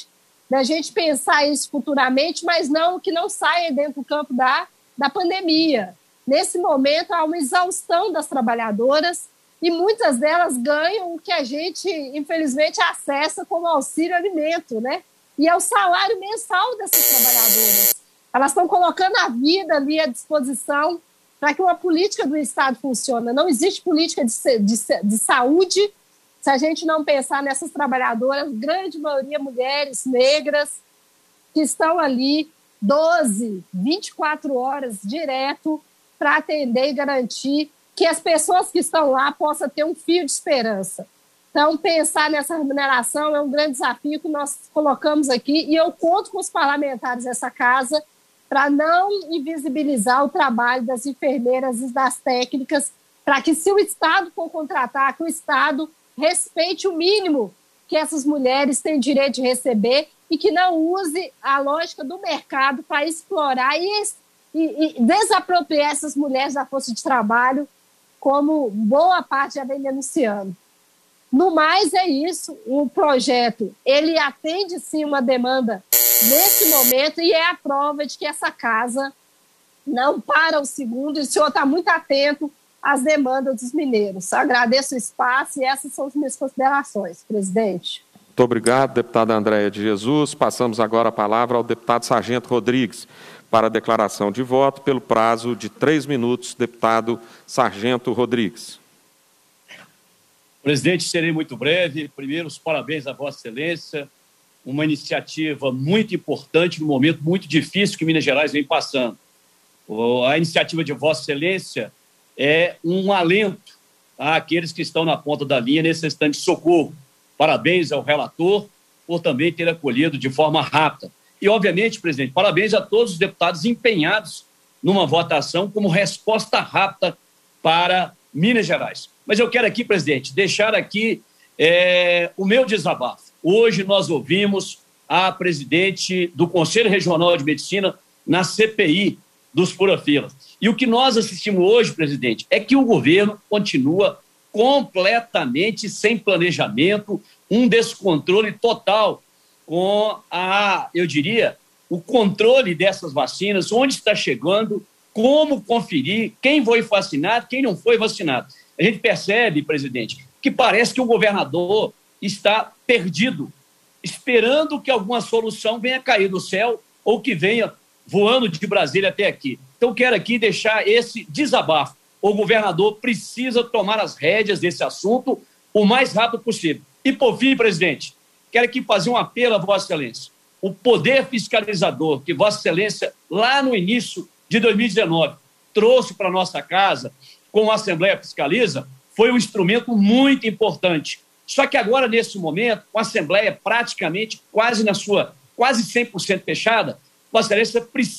da gente pensar isso futuramente, mas não que não saia dentro do campo da, da pandemia. Nesse momento, há uma exaustão das trabalhadoras e muitas delas ganham o que a gente, infelizmente, acessa como auxílio alimento, né? E é o salário mensal dessas trabalhadoras. Elas estão colocando a vida ali à disposição para que uma política do Estado funcione. Não existe política de, de, de saúde se a gente não pensar nessas trabalhadoras, grande maioria mulheres negras, que estão ali doze, vinte e quatro horas direto para atender e garantir que as pessoas que estão lá possam ter um fio de esperança. Então, pensar nessa remuneração é um grande desafio que nós colocamos aqui e eu conto com os parlamentares dessa casa para não invisibilizar o trabalho das enfermeiras e das técnicas, para que, se o Estado for contratar, que o Estado respeite o mínimo que essas mulheres têm direito de receber e que não use a lógica do mercado para explorar e, e, e desapropriar essas mulheres da força de trabalho, como boa parte já vem denunciando. No mais, é isso. O projeto, ele atende, sim, uma demanda nesse momento e é a prova de que essa casa não para o segundo e o senhor está muito atento às demandas dos mineiros. Agradeço o espaço e essas são as minhas considerações, presidente. Muito obrigado, deputada Andréia de Jesus. Passamos agora a palavra ao deputado Sargento Rodrigues para a declaração de voto pelo prazo de três minutos. Deputado Sargento Rodrigues. Presidente, serei muito breve. Primeiro, os parabéns à Vossa Excelência. Uma iniciativa muito importante num momento muito difícil que Minas Gerais vem passando. A iniciativa de Vossa Excelência é um alento àqueles que estão na ponta da linha necessitando de socorro. Parabéns ao relator por também ter acolhido de forma rápida. E, obviamente, presidente, parabéns a todos os deputados empenhados numa votação como resposta rápida para Minas Gerais. Mas eu quero aqui, presidente, deixar aqui é, o meu desabafo. Hoje nós ouvimos a presidente do Conselho Regional de Medicina na C P I dos fura-filas. E o que nós assistimos hoje, presidente, é que o governo continua completamente sem planejamento, um descontrole total com a, eu diria, o controle dessas vacinas, onde está chegando, como conferir, quem foi vacinado, quem não foi vacinado. A gente percebe, presidente, que parece que o governador está perdido, esperando que alguma solução venha cair do céu ou que venha voando de Brasília até aqui. Então, quero aqui deixar esse desabafo. O governador precisa tomar as rédeas desse assunto o mais rápido possível. E, por fim, presidente, quero aqui fazer um apelo a Vossa Excelência. O poder fiscalizador que Vossa Excelência, lá no início de dois mil e dezenove, trouxe para a nossa casa, com a Assembleia Fiscaliza, foi um instrumento muito importante. Só que agora, nesse momento, com a Assembleia praticamente quase na sua, quase cem por cento fechada, Vossa Excelência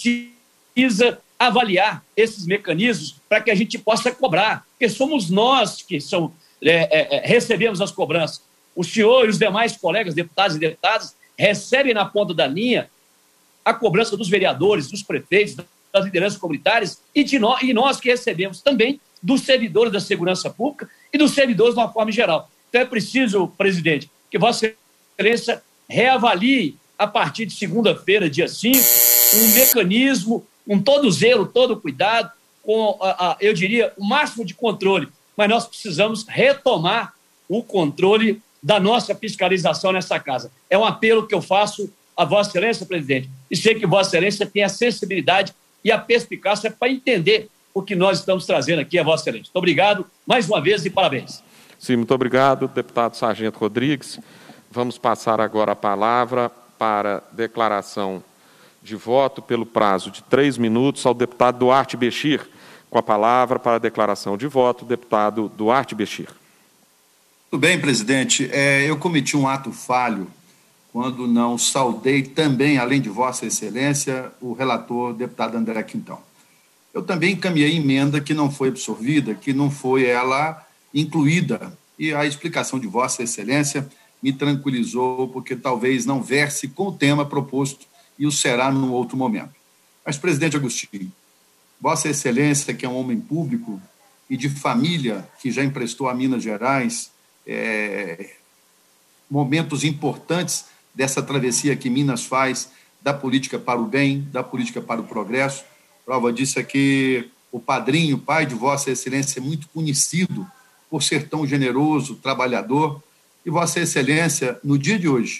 precisa avaliar esses mecanismos para que a gente possa cobrar, porque somos nós que são, é, é, recebemos as cobranças. O senhor e os demais colegas, deputados e deputadas, recebem na ponta da linha a cobrança dos vereadores, dos prefeitos, das lideranças comunitárias e, de nós, e nós que recebemos também dos servidores da segurança pública e dos servidores de uma forma geral. Então é preciso, presidente, que Vossa Excelência reavalie a partir de segunda-feira, dia cinco, um mecanismo, com todo zelo, todo cuidado, com, a, a, eu diria, o máximo de controle. Mas nós precisamos retomar o controle da nossa fiscalização nessa casa. É um apelo que eu faço a Vossa Excelência, presidente, e sei que Vossa Excelência tem a sensibilidade e a perspicácia para entender o que nós estamos trazendo aqui a Vossa Excelência. Muito obrigado, mais uma vez, e parabéns. Sim, muito obrigado, deputado Sargento Rodrigues. Vamos passar agora a palavra para declaração de voto pelo prazo de três minutos ao deputado Duarte Bechir. Com a palavra para a declaração de voto, deputado Duarte Bechir. Tudo bem, presidente. É, eu cometi um ato falho quando não saudei também, além de Vossa Excelência, o relator, deputado André Quintão. Eu também encaminhei emenda que não foi absorvida, que não foi ela incluída, e a explicação de Vossa Excelência me tranquilizou, porque talvez não verse com o tema proposto e o será num outro momento. Mas, presidente Agostinho, Vossa Excelência, que é um homem público e de família, que já emprestou a Minas Gerais é, momentos importantes dessa travessia que Minas faz da política para o bem, da política para o progresso. Prova disso é que o padrinho, pai de Vossa Excelência, é muito conhecido por ser tão generoso, trabalhador, e Vossa Excelência, no dia de hoje,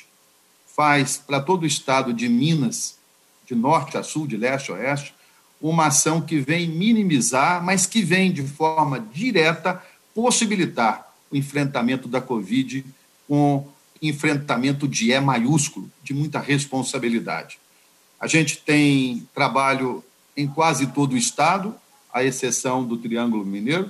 faz para todo o estado de Minas, de norte a sul, de leste a oeste, uma ação que vem minimizar, mas que vem de forma direta possibilitar o enfrentamento da Covid com enfrentamento de E maiúsculo, de muita responsabilidade. A gente tem trabalho em quase todo o estado, à exceção do Triângulo Mineiro,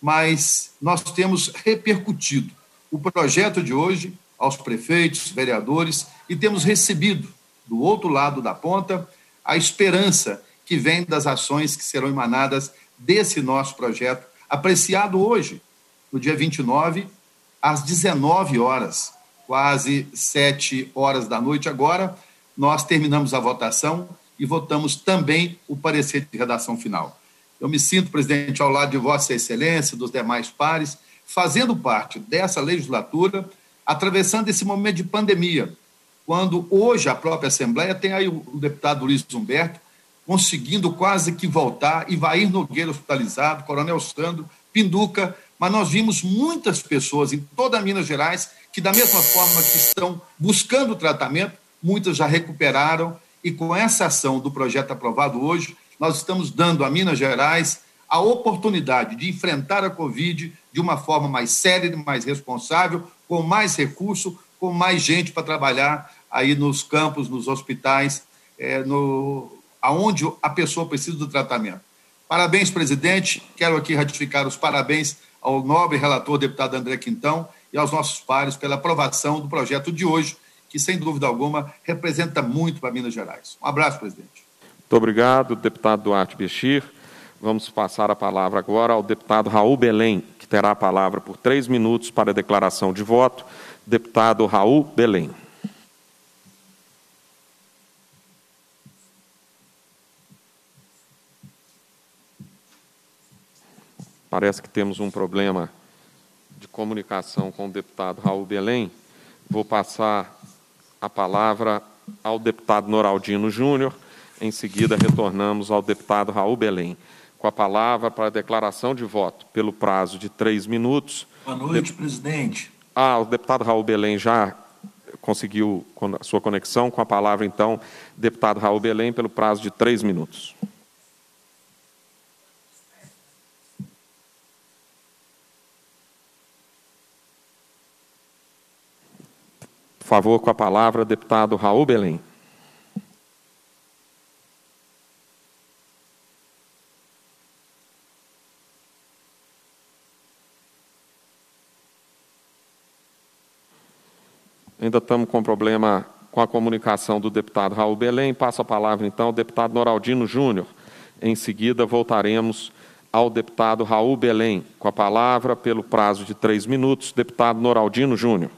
mas nós temos repercutido o projeto de hoje aos prefeitos, vereadores, e temos recebido, do outro lado da ponta, a esperança que vem das ações que serão emanadas desse nosso projeto, apreciado hoje, no dia vinte e nove, às dezenove horas, quase sete horas da noite agora, nós terminamos a votação e votamos também o parecer de redação final. Eu me sinto, presidente, ao lado de Vossa Excelência, dos demais pares, fazendo parte dessa legislatura, atravessando esse momento de pandemia, quando hoje a própria Assembleia tem aí o deputado Luiz Humberto conseguindo quase que voltar, Ivair Nogueira hospitalizado, Coronel Sandro, Pinduca, mas nós vimos muitas pessoas em toda Minas Gerais que, da mesma forma que estão buscando tratamento, muitas já recuperaram, e com essa ação do projeto aprovado hoje, nós estamos dando a Minas Gerais a oportunidade de enfrentar a Covid de uma forma mais séria, mais responsável, com mais recurso, com mais gente para trabalhar aí nos campos, nos hospitais, é, no, aonde a pessoa precisa do tratamento. Parabéns, presidente. Quero aqui ratificar os parabéns ao nobre relator, deputado André Quintão, e aos nossos pares pela aprovação do projeto de hoje, que, sem dúvida alguma, representa muito para Minas Gerais. Um abraço, presidente. Muito obrigado, deputado Duarte Bechir. Vamos passar a palavra agora ao deputado Raul Belém, que terá a palavra por três minutos para a declaração de voto. Deputado Raul Belém. Parece que temos um problema de comunicação com o deputado Raul Belém. Vou passar a palavra ao deputado Noraldino Júnior. Em seguida, retornamos ao deputado Raul Belém. Com a palavra para a declaração de voto, pelo prazo de três minutos. Boa noite, de... presidente. Ah, o deputado Raul Belém já conseguiu a sua conexão. Com a palavra, então, deputado Raul Belém, pelo prazo de três minutos. Por favor, com a palavra, deputado Raul Belém. Ainda estamos com problema com a comunicação do deputado Raul Belém. Passo a palavra, então, ao deputado Noraldino Júnior. Em seguida, voltaremos ao deputado Raul Belém. Com a palavra, pelo prazo de três minutos, deputado Noraldino Júnior.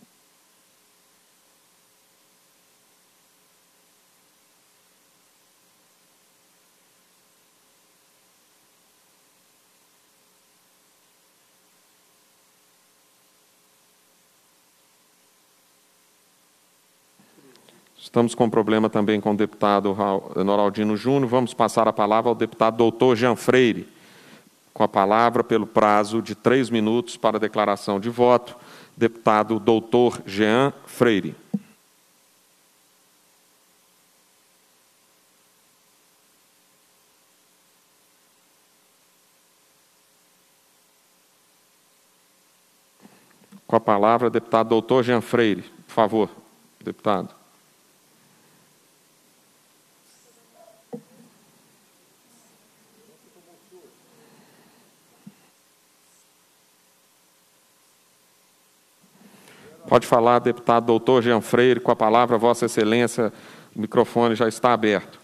Estamos com problema também com o deputado Noraldino Júnior. Vamos passar a palavra ao deputado doutor Jean Freire, com a palavra pelo prazo de três minutos para a declaração de voto. Deputado doutor Jean Freire. Com a palavra, deputado doutor Jean Freire. Por favor, deputado. Pode falar, deputado doutor Jean Freire, com a palavra, Vossa Excelência, o microfone já está aberto.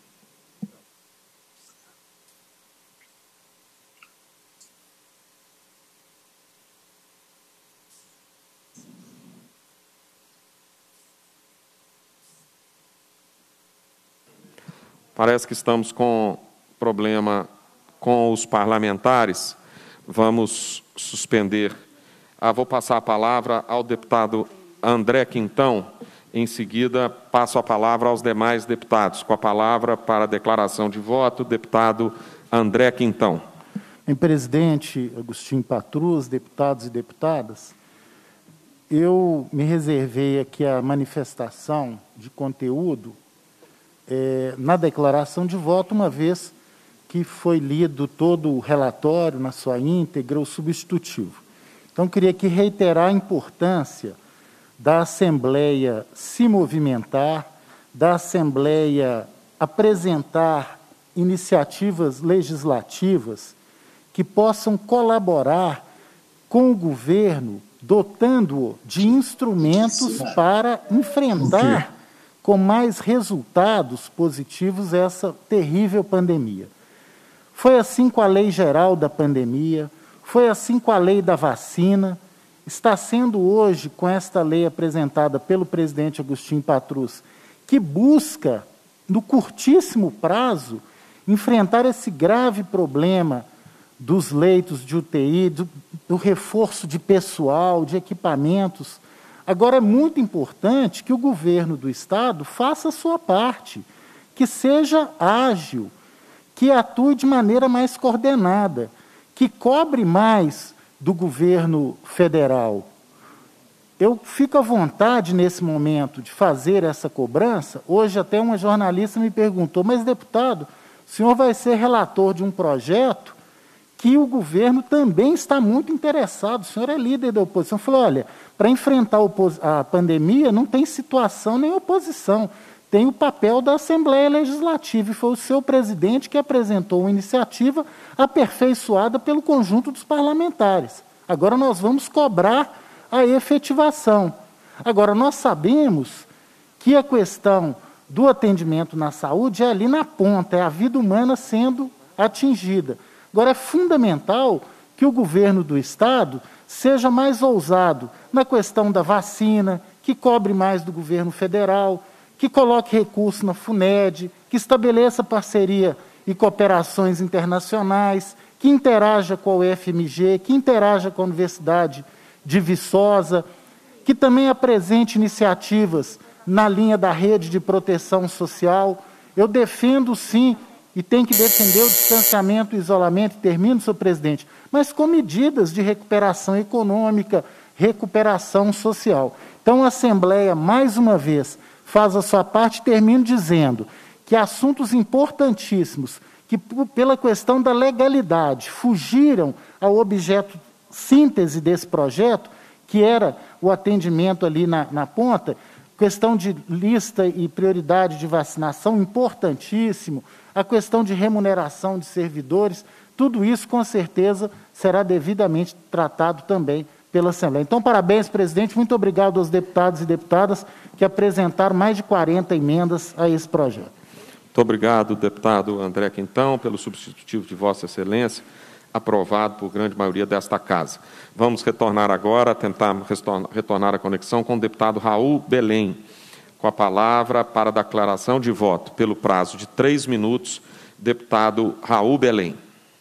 Parece que estamos com problema com os parlamentares. Vamos suspender. Ah, vou passar a palavra ao deputado André Quintão. Em Em seguida, passo a palavra aos demais deputados. Com a palavra para a declaração de voto, o deputado André Quintão. Em presidente Agostinho Patrus, deputados e deputadas, eu me reservei aqui a manifestação de conteúdo é, na declaração de voto, uma vez que foi lido todo o relatório na sua íntegra, o substitutivo. Então, queria aqui reiterar a importância da Assembleia se movimentar, da Assembleia apresentar iniciativas legislativas que possam colaborar com o governo, dotando-o de instrumentos para enfrentar com mais resultados positivos essa terrível pandemia. Foi assim com a Lei Geral da Pandemia, foi assim com a Lei da Vacina, está sendo hoje com esta lei apresentada pelo presidente Agostinho Patrus, que busca, no curtíssimo prazo, enfrentar esse grave problema dos leitos de U T I, do, do reforço de pessoal, de equipamentos. Agora, é muito importante que o governo do Estado faça a sua parte, que seja ágil, que atue de maneira mais coordenada, que cobre mais do governo federal. Eu fico à vontade, nesse momento, de fazer essa cobrança. Hoje, até uma jornalista me perguntou, mas, deputado, o senhor vai ser relator de um projeto que o governo também está muito interessado, o senhor é líder da oposição. Eu falei, olha, para enfrentar a pandemia não tem situação nem oposição, tem o papel da Assembleia Legislativa, e foi o seu presidente que apresentou uma iniciativa aperfeiçoada pelo conjunto dos parlamentares. Agora nós vamos cobrar a efetivação. Agora, nós sabemos que a questão do atendimento na saúde é ali na ponta, é a vida humana sendo atingida. Agora, é fundamental que o governo do Estado seja mais ousado na questão da vacina, que cobre mais do governo federal, que coloque recurso na FUNED, que estabeleça parceria e cooperações internacionais, que interaja com a U F M G, que interaja com a Universidade de Viçosa, que também apresente iniciativas na linha da rede de proteção social. Eu defendo, sim, e tem que defender o distanciamento e isolamento, e termino, senhor presidente, mas com medidas de recuperação econômica, recuperação social. Então, a Assembleia, mais uma vez, faz a sua parte, termino dizendo que assuntos importantíssimos, que pela questão da legalidade, fugiram ao objeto síntese desse projeto, que era o atendimento ali na, na ponta, questão de lista e prioridade de vacinação, importantíssimo, a questão de remuneração de servidores, tudo isso, com certeza, será devidamente tratado também pela Assembleia. Então, parabéns, presidente, muito obrigado aos deputados e deputadas que apresentaram mais de quarenta emendas a esse projeto. Muito obrigado, deputado André Quintão, pelo substitutivo de Vossa Excelência, aprovado por grande maioria desta Casa. Vamos retornar agora, tentar retornar a conexão com o deputado Raul Belém, com a palavra para a declaração de voto, pelo prazo de três minutos, deputado Raul Belém.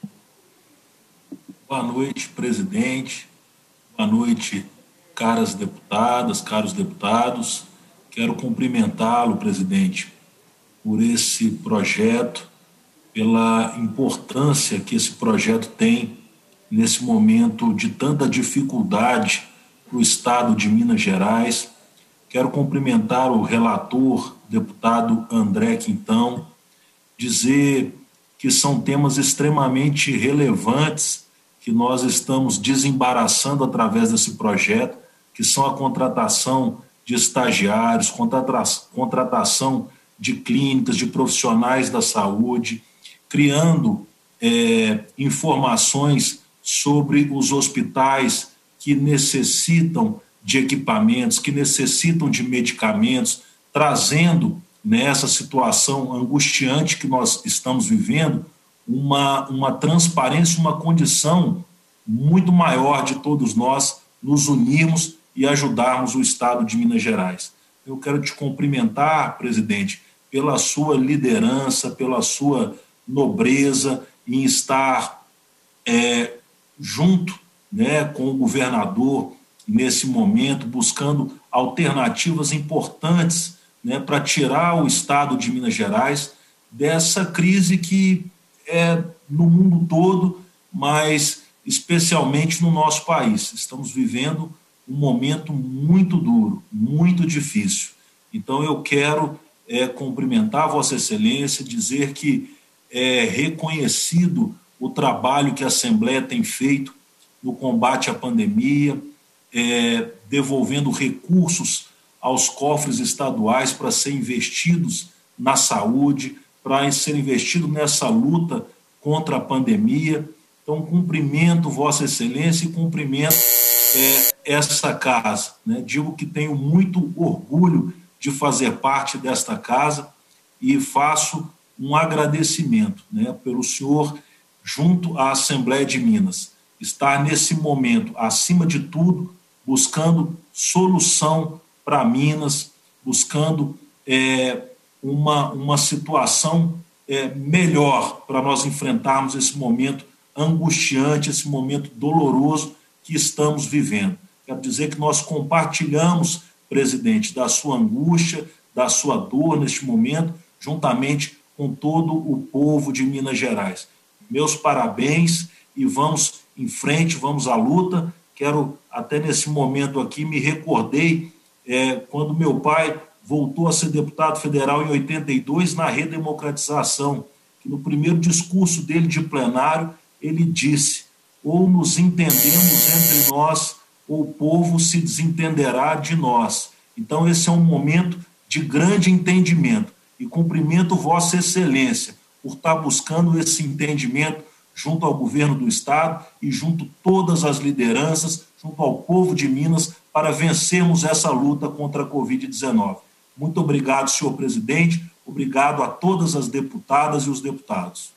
Boa noite, presidente. Boa noite, caras deputadas, caros deputados. Quero cumprimentá-lo, presidente, por esse projeto, pela importância que esse projeto tem nesse momento de tanta dificuldade para o Estado de Minas Gerais. Quero cumprimentar o relator, deputado André Quintão, dizer que são temas extremamente relevantes que nós estamos desembaraçando através desse projeto, que são a contratação de estagiários, contratação de clínicas, de profissionais da saúde, criando é, informações sobre os hospitais que necessitam de equipamentos, que necessitam de medicamentos, trazendo nessa situação angustiante que nós estamos vivendo uma, uma transparência, uma condição muito maior de todos nós nos unirmos e ajudarmos o Estado de Minas Gerais. Eu quero te cumprimentar, presidente, pela sua liderança, pela sua nobreza em estar é, junto, né, com o governador nesse momento, buscando alternativas importantes, né, para tirar o Estado de Minas Gerais dessa crise que é no mundo todo, mas especialmente no nosso país. Estamos vivendo um momento muito duro, muito difícil. Então, eu quero é, cumprimentar Vossa Excelência, dizer que é reconhecido o trabalho que a Assembleia tem feito no combate à pandemia, é, devolvendo recursos aos cofres estaduais para serem investidos na saúde, para ser investido nessa luta contra a pandemia. Então, cumprimento Vossa Excelência e cumprimento é, essa casa, né? Digo que tenho muito orgulho de fazer parte desta casa e faço um agradecimento, né, pelo senhor, junto à Assembleia de Minas, estar nesse momento, acima de tudo, buscando solução para Minas, buscando é, uma, uma situação é, melhor para nós enfrentarmos esse momento angustiante, esse momento doloroso que estamos vivendo. Quero dizer que nós compartilhamos, presidente, da sua angústia, da sua dor neste momento, juntamente com todo o povo de Minas Gerais. Meus parabéns e vamos em frente, vamos à luta. Quero, até nesse momento aqui, me recordei é, quando meu pai voltou a ser deputado federal em oitenta e dois, na redemocratização, que no primeiro discurso dele de plenário, ele disse: ou nos entendemos entre nós, ou o povo se desentenderá de nós. Então, esse é um momento de grande entendimento. E cumprimento Vossa Excelência por estar buscando esse entendimento junto ao governo do Estado e junto a todas as lideranças, junto ao povo de Minas, para vencermos essa luta contra a covid dezenove. Muito obrigado, senhor presidente, obrigado a todas as deputadas e os deputados.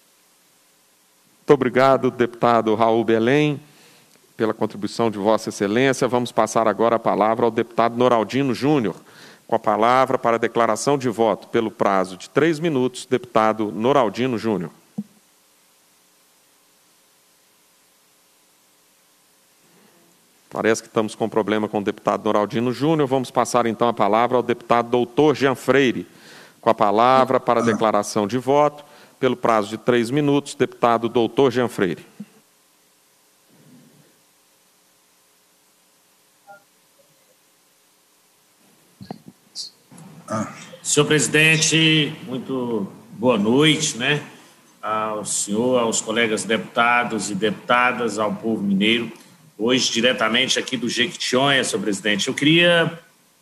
Muito obrigado, deputado Raul Belém, pela contribuição de Vossa Excelência. Vamos passar agora a palavra ao deputado Noraldino Júnior. Com a palavra para a declaração de voto pelo prazo de três minutos, deputado Noraldino Júnior. Parece que estamos com problema com o deputado Noraldino Júnior. Vamos passar então a palavra ao deputado doutor Jean Freire. Com a palavra para a declaração de voto pelo prazo de três minutos, deputado doutor Jean Freire. Senhor presidente, muito boa noite, né, ao senhor, aos colegas deputados e deputadas, ao povo mineiro. Hoje, diretamente aqui do Jequitinhonha, senhor presidente, eu queria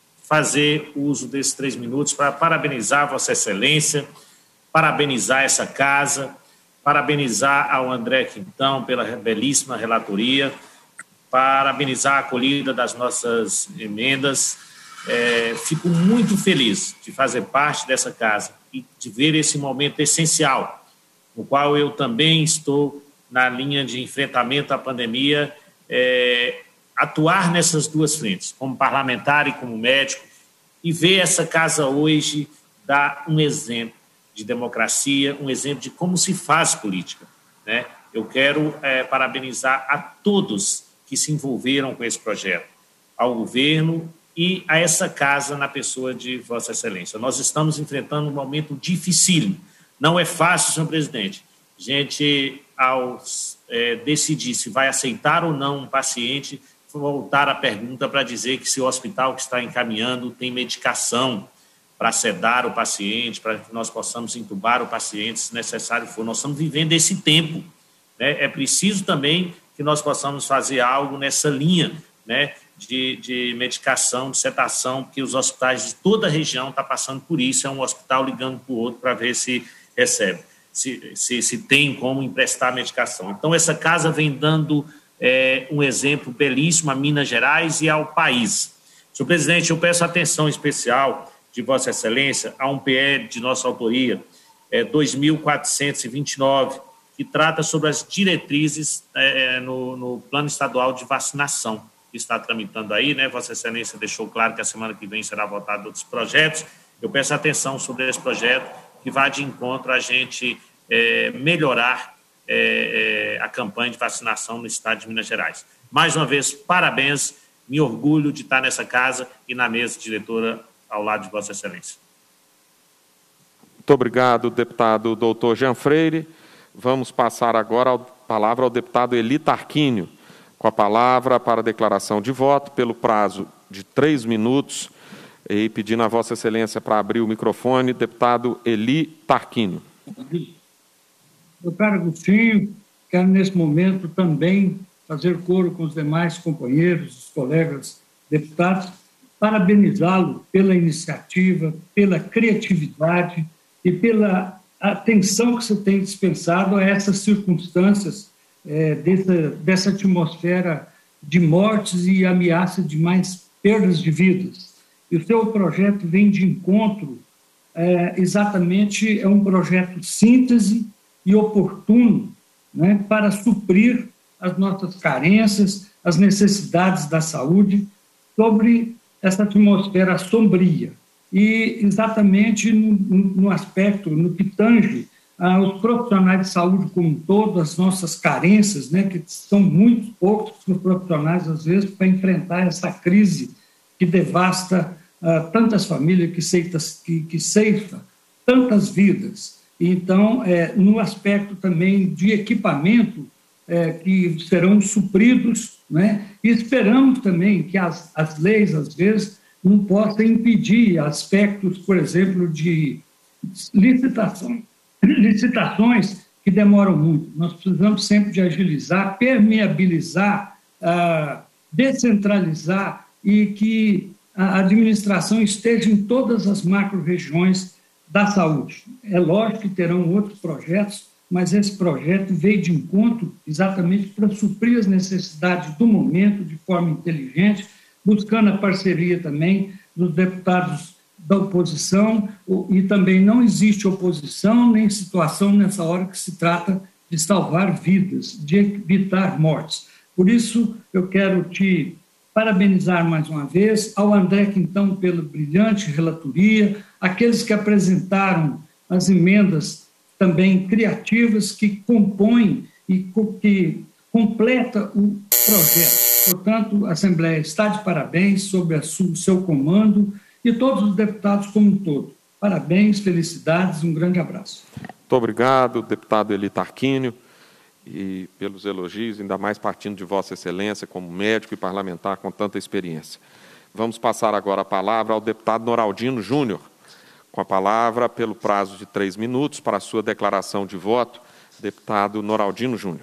fazer uso desses três minutos para parabenizar Vossa Excelência, parabenizar essa casa, parabenizar ao André Quintão pela belíssima relatoria, parabenizar a acolhida das nossas emendas. É, fico muito feliz de fazer parte dessa casa e de ver esse momento essencial, no qual eu também estou na linha de enfrentamento à pandemia, é, atuar nessas duas frentes, como parlamentar e como médico, e ver essa casa hoje dar um exemplo de democracia, um exemplo de como se faz política, né? Eu quero é, parabenizar a todos que se envolveram com esse projeto, ao governo e a essa casa na pessoa de Vossa Excelência. Nós estamos enfrentando um momento dificílimo. Não é fácil, senhor presidente. A gente, ao é, decidir se vai aceitar ou não um paciente, voltar a pergunta para dizer que se o hospital que está encaminhando tem medicação para sedar o paciente, para que nós possamos entubar o paciente, se necessário for. Nós estamos vivendo esse tempo, né? É preciso também que nós possamos fazer algo nessa linha, né, de, de medicação, de sedação, porque os hospitais de toda a região estão passando por isso. É um hospital ligando para o outro para ver se recebe, se, se, se tem como emprestar medicação. Então, essa casa vem dando é, um exemplo belíssimo a Minas Gerais e ao país. Senhor presidente, eu peço atenção especial de Vossa Excelência a um P L de nossa autoria, é, dois mil quatrocentos e vinte e nove, que trata sobre as diretrizes é, no, no Plano Estadual de Vacinação, que está tramitando aí, né? Vossa Excelência deixou claro que a semana que vem será votado outros projetos. Eu peço atenção sobre esse projeto, que vai de encontro a gente é, melhorar é, é, a campanha de vacinação no estado de Minas Gerais. Mais uma vez, parabéns Me orgulho de estar nessa casa e na mesa diretora ao lado de Vossa Excelência. Muito obrigado, deputado doutor Jean Freire. Vamos passar agora a palavra ao deputado Eli Tarquínio, com a palavra para a declaração de voto, pelo prazo de três minutos, e pedindo a Vossa Excelência para abrir o microfone, deputado Eli Tarquínio. Meu caro Agostinho, quero nesse momento também fazer coro com os demais companheiros, os colegas deputados, parabenizá-lo pela iniciativa, pela criatividade e pela atenção que você tem dispensado a essas circunstâncias, é, dessa, dessa atmosfera de mortes e ameaça de mais perdas de vidas. E o seu projeto vem de encontro, é, exatamente, é um projeto síntese e oportuno, né, para suprir as nossas carências, as necessidades da saúde, sobre essa atmosfera sombria. E exatamente no, no aspecto, no que tange aos profissionais de saúde como um todo, as nossas carências, né, que são muito poucos os profissionais, às vezes, para enfrentar essa crise que devasta uh, tantas famílias, que ceifa, que, que ceifa tantas vidas. Então, é, no aspecto também de equipamento, é, que serão supridos, né? E esperamos também que as, as leis, às vezes, não possam impedir aspectos, por exemplo, de licitação, licitações que demoram muito. Nós precisamos sempre de agilizar, permeabilizar, ah, descentralizar e que a administração esteja em todas as macro-regiões da saúde. É lógico que terão outros projetos, mas esse projeto veio de encontro exatamente para suprir as necessidades do momento de forma inteligente, buscando a parceria também dos deputados da oposição, e também não existe oposição nem situação nessa hora que se trata de salvar vidas, de evitar mortes. Por isso, eu quero te parabenizar mais uma vez, ao André Quintão pela brilhante relatoria, aqueles que apresentaram as emendas também criativas que compõem e que completa o projeto. Portanto, a Assembleia está de parabéns sobre o seu comando e todos os deputados como um todo. Parabéns, felicidades, um grande abraço. Muito obrigado, deputado Eli Tarquínio, e pelos elogios, ainda mais partindo de Vossa Excelência, como médico e parlamentar com tanta experiência. Vamos passar agora a palavra ao deputado Noraldino Júnior, com a palavra, pelo prazo de três minutos, para a sua declaração de voto, deputado Noraldino Júnior.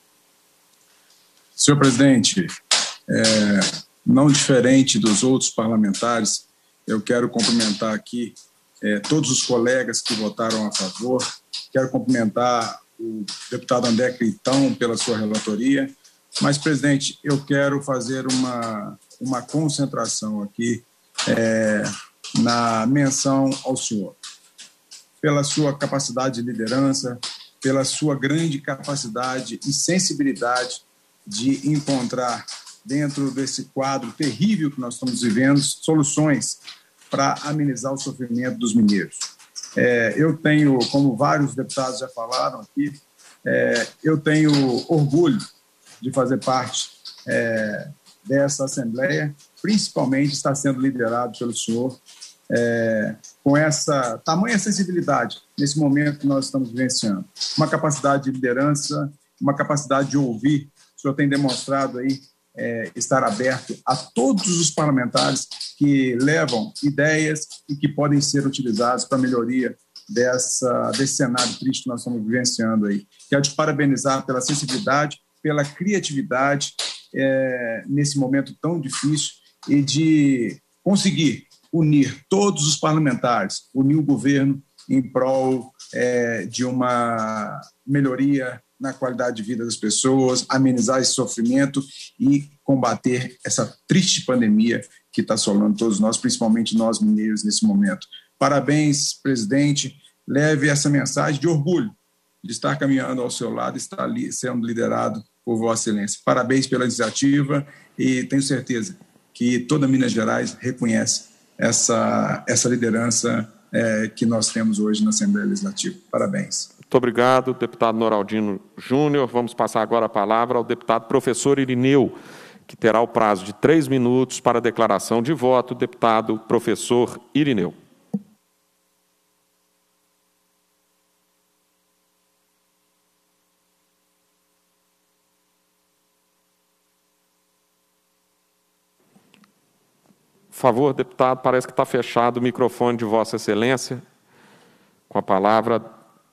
Senhor presidente, é, não diferente dos outros parlamentares, eu quero cumprimentar aqui é, todos os colegas que votaram a favor, quero cumprimentar o deputado André Quintão pela sua relatoria, mas, presidente, eu quero fazer uma, uma concentração aqui é, na menção ao senhor, pela sua capacidade de liderança, pela sua grande capacidade e sensibilidade de encontrar, dentro desse quadro terrível que nós estamos vivendo, soluções para amenizar o sofrimento dos mineiros. É, eu tenho, como vários deputados já falaram aqui, é, eu tenho orgulho de fazer parte é, dessa Assembleia, principalmente está sendo liderado pelo senhor, é, com essa tamanha sensibilidade nesse momento que nós estamos vivenciando. Uma capacidade de liderança, uma capacidade de ouvir. O senhor tem demonstrado aí é, estar aberto a todos os parlamentares que levam ideias e que podem ser utilizados para a melhoria dessa, desse cenário triste que nós estamos vivenciando aí. Quero te parabenizar pela sensibilidade, pela criatividade é, nesse momento tão difícil e de conseguir unir todos os parlamentares, unir o governo em prol é, de uma melhoria na qualidade de vida das pessoas, amenizar esse sofrimento e combater essa triste pandemia que está assolando todos nós, principalmente nós mineiros nesse momento. Parabéns, presidente. Leve essa mensagem de orgulho de estar caminhando ao seu lado e estar ali sendo liderado por Vossa Excelência. Parabéns pela iniciativa e tenho certeza que toda Minas Gerais reconhece essa, essa liderança é, que nós temos hoje na Assembleia Legislativa. Parabéns. Muito obrigado, deputado Noraldino Júnior. Vamos passar agora a palavra ao deputado professor Irineu, que terá o prazo de três minutos para a declaração de voto, o deputado professor Irineu. Por favor, deputado, parece que está fechado o microfone de Vossa Excelência. Com a palavra,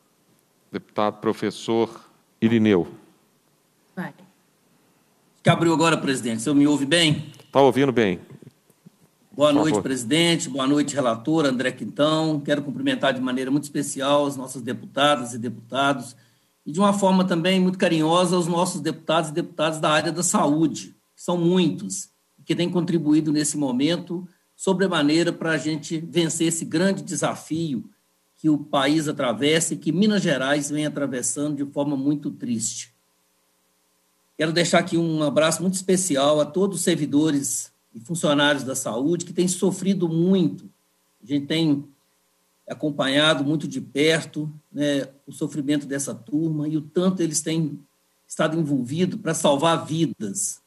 deputado professor Irineu. Vai. Que abriu agora, presidente. O senhor me ouve bem? Está ouvindo bem. Boa noite, presidente. Boa noite, relator André Quintão. Quero cumprimentar de maneira muito especial as nossas deputadas e deputados e, de uma forma também muito carinhosa, os nossos deputados e deputadas da área da saúde, que são muitos, que têm contribuído nesse momento sobremaneira para a gente vencer esse grande desafio que o país atravessa e que Minas Gerais vem atravessando de forma muito triste. Quero deixar aqui um abraço muito especial a todos os servidores e funcionários da saúde que têm sofrido muito. A gente tem acompanhado muito de perto, né, o sofrimento dessa turma e o tanto eles têm estado envolvidos para salvar vidas.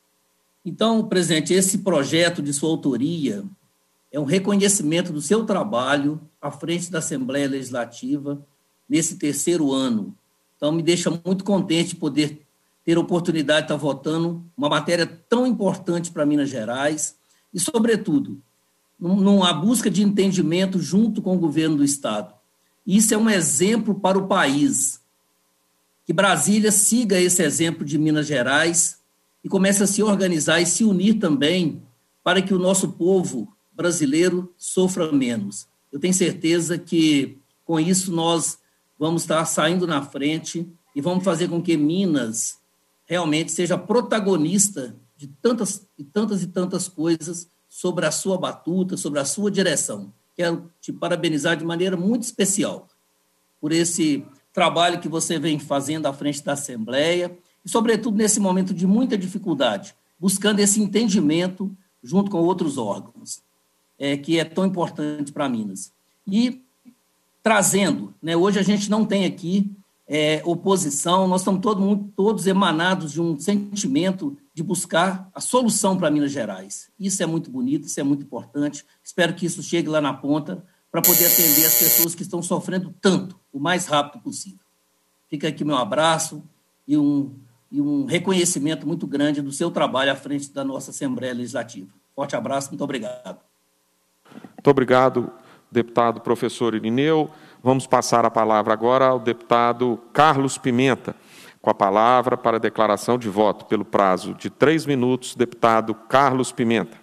Então, presidente, esse projeto de sua autoria é um reconhecimento do seu trabalho à frente da Assembleia Legislativa nesse terceiro ano. Então, me deixa muito contente de poder ter a oportunidade de estar votando uma matéria tão importante para Minas Gerais e, sobretudo, numa busca de entendimento junto com o governo do Estado. Isso é um exemplo para o país. Que Brasília siga esse exemplo de Minas Gerais e comece a se organizar e se unir também para que o nosso povo brasileiro sofra menos. Eu tenho certeza que, com isso, nós vamos estar saindo na frente e vamos fazer com que Minas realmente seja protagonista de tantas e tantas e tantas coisas sobre a sua batuta, sobre a sua direção. Quero te parabenizar de maneira muito especial por esse trabalho que você vem fazendo à frente da Assembleia e, sobretudo, nesse momento de muita dificuldade, buscando esse entendimento junto com outros órgãos, é, que é tão importante para Minas. E trazendo, né, hoje a gente não tem aqui é, oposição, nós estamos todo mundo, todos emanados de um sentimento de buscar a solução para Minas Gerais. Isso é muito bonito, isso é muito importante. Espero que isso chegue lá na ponta para poder atender as pessoas que estão sofrendo tanto, o mais rápido possível. Fica aqui meu abraço e um, e um reconhecimento muito grande do seu trabalho à frente da nossa Assembleia Legislativa. Forte abraço, muito obrigado. Muito obrigado, deputado professor Irineu. Vamos passar a palavra agora ao deputado Carlos Pimenta, com a palavra para a declaração de voto pelo prazo de três minutos, deputado Carlos Pimenta.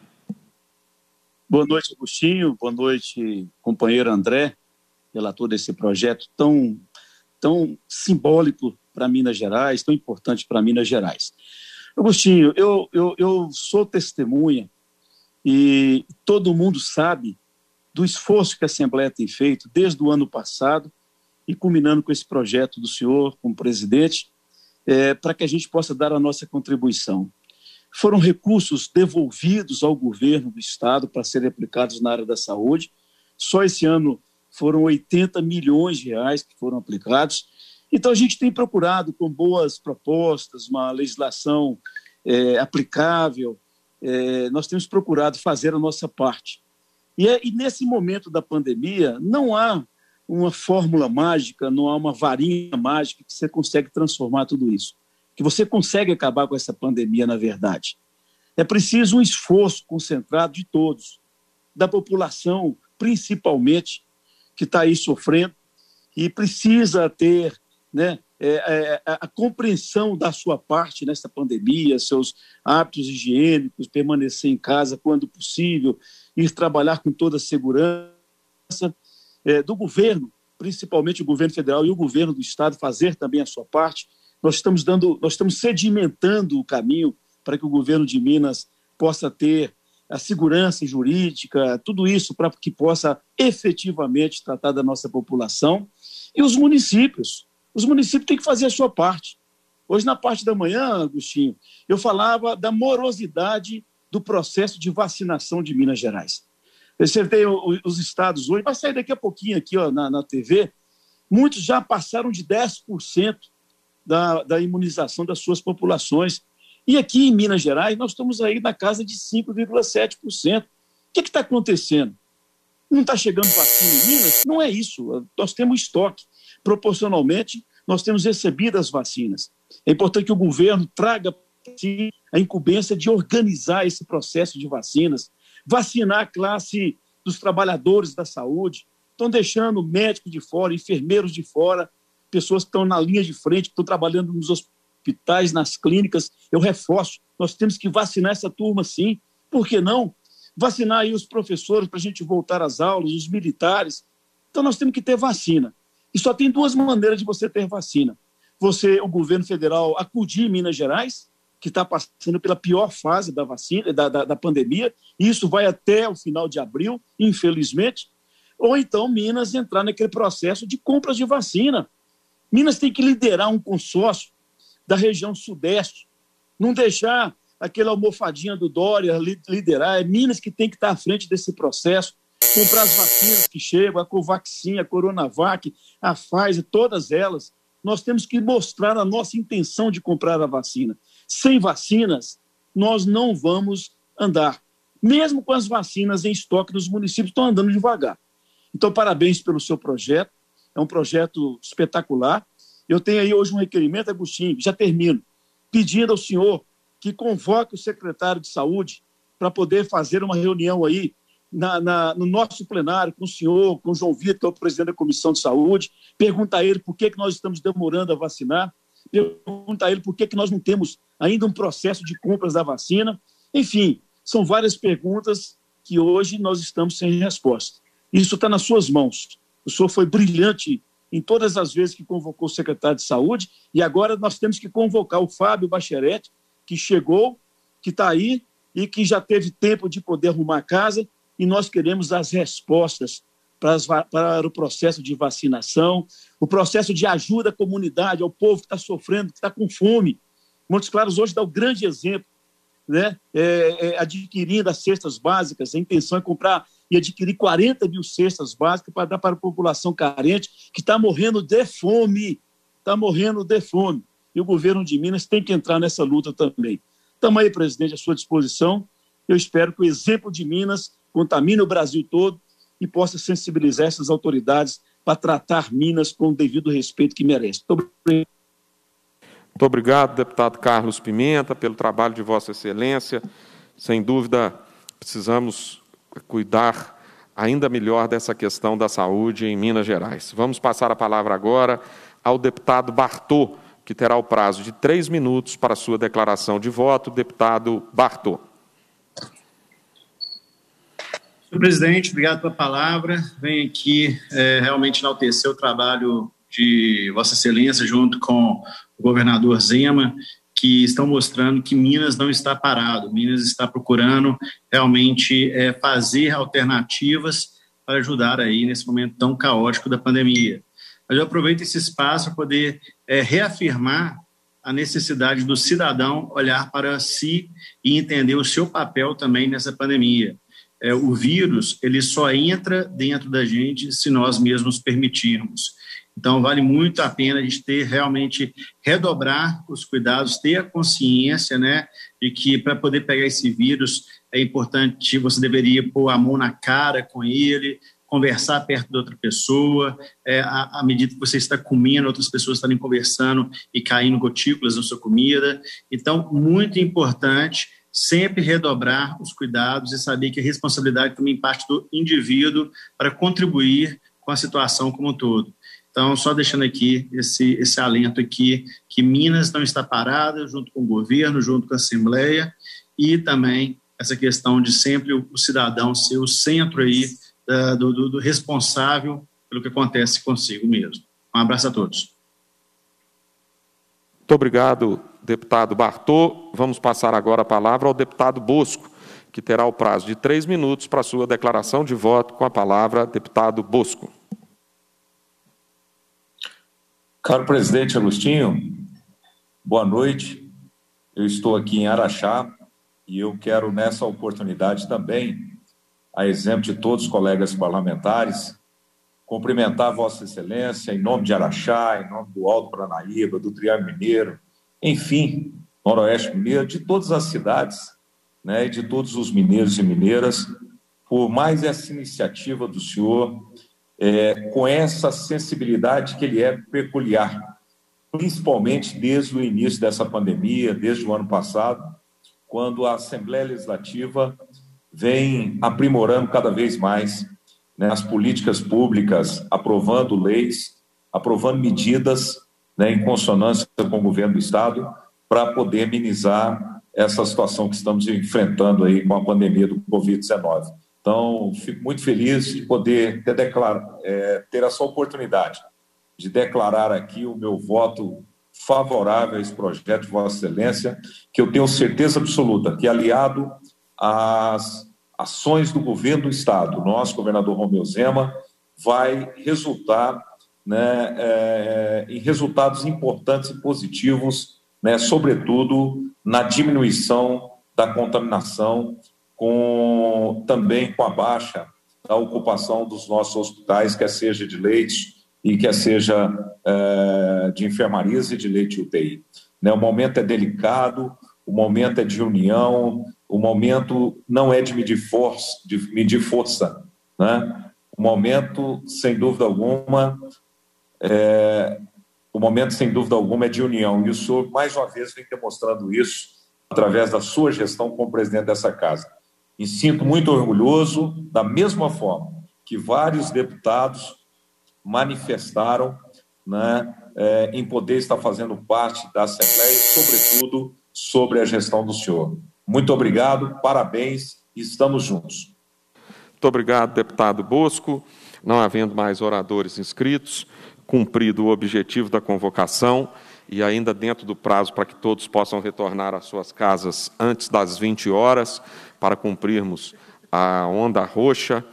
Boa noite, Agostinho. Boa noite, companheiro André, relator desse projeto tão, tão simbólico para Minas Gerais, tão importante para Minas Gerais. Agostinho, eu, eu, eu sou testemunha e todo mundo sabe do esforço que a Assembleia tem feito desde o ano passado e culminando com esse projeto do senhor como presidente, é, para que a gente possa dar a nossa contribuição. Foram recursos devolvidos ao governo do Estado para serem aplicados na área da saúde. Só esse ano foram oitenta milhões de reais que foram aplicados. Então, a gente tem procurado, com boas propostas, uma legislação é, aplicável, é, nós temos procurado fazer a nossa parte. E, é, e nesse momento da pandemia, não há uma fórmula mágica, não há uma varinha mágica que você consegue transformar tudo isso, que você consegue acabar com essa pandemia, na verdade. É preciso um esforço concentrado de todos, da população, principalmente, que está aí sofrendo, e precisa ter, né, é, é, a compreensão da sua parte nessa pandemia, seus hábitos higiênicos, permanecer em casa quando possível, ir trabalhar com toda a segurança, é, do governo, principalmente o governo federal e o governo do Estado, fazer também a sua parte. Nós estamos dando, nós estamos sedimentando o caminho para que o governo de Minas possa ter a segurança jurídica, tudo isso para que possa efetivamente tratar da nossa população. E os municípios, os municípios têm que fazer a sua parte. Hoje, na parte da manhã, Agostinho, eu falava da morosidade do processo de vacinação de Minas Gerais. Eu acertei os estados hoje, vai sair daqui a pouquinho aqui ó, na, na T V, muitos já passaram de dez por cento da, da imunização das suas populações. E aqui em Minas Gerais, nós estamos aí na casa de cinco vírgula sete por cento. O que está acontecendo? Não está chegando vacina em Minas? Não é isso. Nós temos estoque. Proporcionalmente, nós temos recebido as vacinas. É importante que o governo traga sim, a incumbência de organizar esse processo de vacinas, vacinar a classe dos trabalhadores da saúde. Estão deixando médicos de fora, enfermeiros de fora, pessoas que estão na linha de frente, que estão trabalhando nos hospitais, nas clínicas. Eu reforço, nós temos que vacinar essa turma sim. Por que não? Vacinar aí os professores para a gente voltar às aulas, os militares. Então nós temos que ter vacina. E só tem duas maneiras de você ter vacina. Você, o governo federal, acudir Minas Gerais, que está passando pela pior fase da vacina, da, da, da pandemia, e isso vai até o final de abril, infelizmente, ou então Minas entrar naquele processo de compras de vacina. Minas tem que liderar um consórcio da região sudeste, não deixar aquela almofadinha do Dória liderar, é Minas que tem que estar à frente desse processo, comprar as vacinas que chegam, a Covaxin, a Coronavac, a Pfizer, todas elas. Nós temos que mostrar a nossa intenção de comprar a vacina. Sem vacinas, nós não vamos andar. Mesmo com as vacinas em estoque nos municípios, estão andando devagar. Então, parabéns pelo seu projeto. É um projeto espetacular. Eu tenho aí hoje um requerimento, Agostinho, já termino, pedindo ao senhor que convoque o secretário de Saúde para poder fazer uma reunião aí na, na, no nosso plenário com o senhor, com o João Vitor, o presidente da Comissão de Saúde, perguntar a ele por que, que nós estamos demorando a vacinar, perguntar a ele por que, que nós não temos ainda um processo de compras da vacina. Enfim, são várias perguntas que hoje nós estamos sem resposta. Isso está nas suas mãos. O senhor foi brilhante em todas as vezes que convocou o secretário de Saúde e agora nós temos que convocar o Fábio Bacheretti, que chegou, que está aí e que já teve tempo de poder arrumar a casa, e nós queremos as respostas para, as, para o processo de vacinação, o processo de ajuda à comunidade, ao povo que está sofrendo, que está com fome. Montes Claros hoje dá um grande exemplo, né? é, é, adquirindo as cestas básicas, a intenção é comprar e adquirir quarenta mil cestas básicas para dar para a população carente que está morrendo de fome, está morrendo de fome. E o governo de Minas tem que entrar nessa luta também. Estamos aí, presidente, à sua disposição. Eu espero que o exemplo de Minas contamine o Brasil todo e possa sensibilizar essas autoridades para tratar Minas com o devido respeito que merece. Muito obrigado. Muito obrigado, deputado Carlos Pimenta, pelo trabalho de Vossa Excelência. Sem dúvida, precisamos cuidar ainda melhor dessa questão da saúde em Minas Gerais. Vamos passar a palavra agora ao deputado Bartô, que terá o prazo de três minutos para a sua declaração de voto. Deputado Bartô. Senhor presidente, obrigado pela palavra. Venho aqui é, realmente enaltecer o trabalho de Vossa Excelência junto com o governador Zema, que estão mostrando que Minas não está parado. Minas está procurando realmente é, fazer alternativas para ajudar aí nesse momento tão caótico da pandemia. Mas eu aproveito esse espaço para poder é, reafirmar a necessidade do cidadão olhar para si e entender o seu papel também nessa pandemia. É, o vírus, ele só entra dentro da gente se nós mesmos permitirmos. Então, vale muito a pena a gente ter realmente, redobrar os cuidados, ter a consciência, né, de que para poder pegar esse vírus é importante, você deveria pôr a mão na cara com ele, conversar perto de outra pessoa, é, à, à medida que você está comendo, outras pessoas estarem conversando e caindo gotículas na sua comida. Então, muito importante sempre redobrar os cuidados e saber que a responsabilidade também parte do indivíduo para contribuir com a situação como um todo. Então, só deixando aqui esse, esse alento aqui, que Minas não está parada, junto com o governo, junto com a Assembleia, e também essa questão de sempre o, o cidadão ser o centro aí da, do, do, do responsável pelo que acontece consigo mesmo. Um abraço a todos. Muito obrigado, deputado Bartô. Vamos passar agora a palavra ao deputado Bosco, que terá o prazo de três minutos para a sua declaração de voto. Com a palavra, deputado Bosco. Caro presidente Agostinho, boa noite. Eu estou aqui em Araxá e eu quero, nessa oportunidade também, a exemplo de todos os colegas parlamentares, cumprimentar Vossa Excelência em nome de Araxá, em nome do Alto Paranaíba, do Triângulo Mineiro, enfim, Noroeste Mineiro, de todas as cidades, né, e de todos os mineiros e mineiras, por mais essa iniciativa do senhor, é, com essa sensibilidade que ele é peculiar, principalmente desde o início dessa pandemia, desde o ano passado, quando a Assembleia Legislativa vem aprimorando cada vez mais, né, as políticas públicas, aprovando leis, aprovando medidas, né, em consonância com o governo do Estado, para poder amenizar essa situação que estamos enfrentando aí com a pandemia do covid dezenove. Então, fico muito feliz de poder ter, declarar, é, ter essa oportunidade de declarar aqui o meu voto favorável a esse projeto de Vossa Excelência, que eu tenho certeza absoluta que, aliado às ações do governo do Estado, nosso governador Romeu Zema, vai resultar, né, é, em resultados importantes e positivos, né, sobretudo na diminuição da contaminação, com, também com a baixa da ocupação dos nossos hospitais, quer seja de leitos e quer seja é, de enfermarias e de leite U T I. Né, o momento é delicado, o momento é de união, o momento não é de medir força, de medir força, né? O momento, sem dúvida alguma, é, o momento, sem dúvida alguma, é de união. E o senhor, mais uma vez, vem demonstrando isso através da sua gestão como presidente dessa casa. Me sinto muito orgulhoso, da mesma forma que vários deputados manifestaram, né, é, em poder estar fazendo parte da Assembleia e, sobretudo, sobre a gestão do senhor. Muito obrigado, parabéns e estamos juntos. Muito obrigado, deputado Bosco. Não havendo mais oradores inscritos, cumprido o objetivo da convocação e ainda dentro do prazo para que todos possam retornar às suas casas antes das vinte horas, para cumprirmos a onda roxa,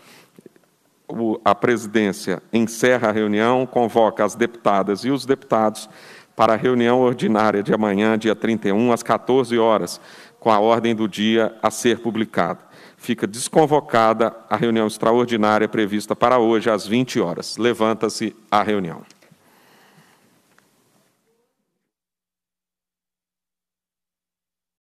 a presidência encerra a reunião, convoca as deputadas e os deputados para a reunião ordinária de amanhã, dia trinta e um, às quatorze horas, com a ordem do dia a ser publicada. Fica desconvocada a reunião extraordinária prevista para hoje, às vinte horas. Levanta-se a reunião.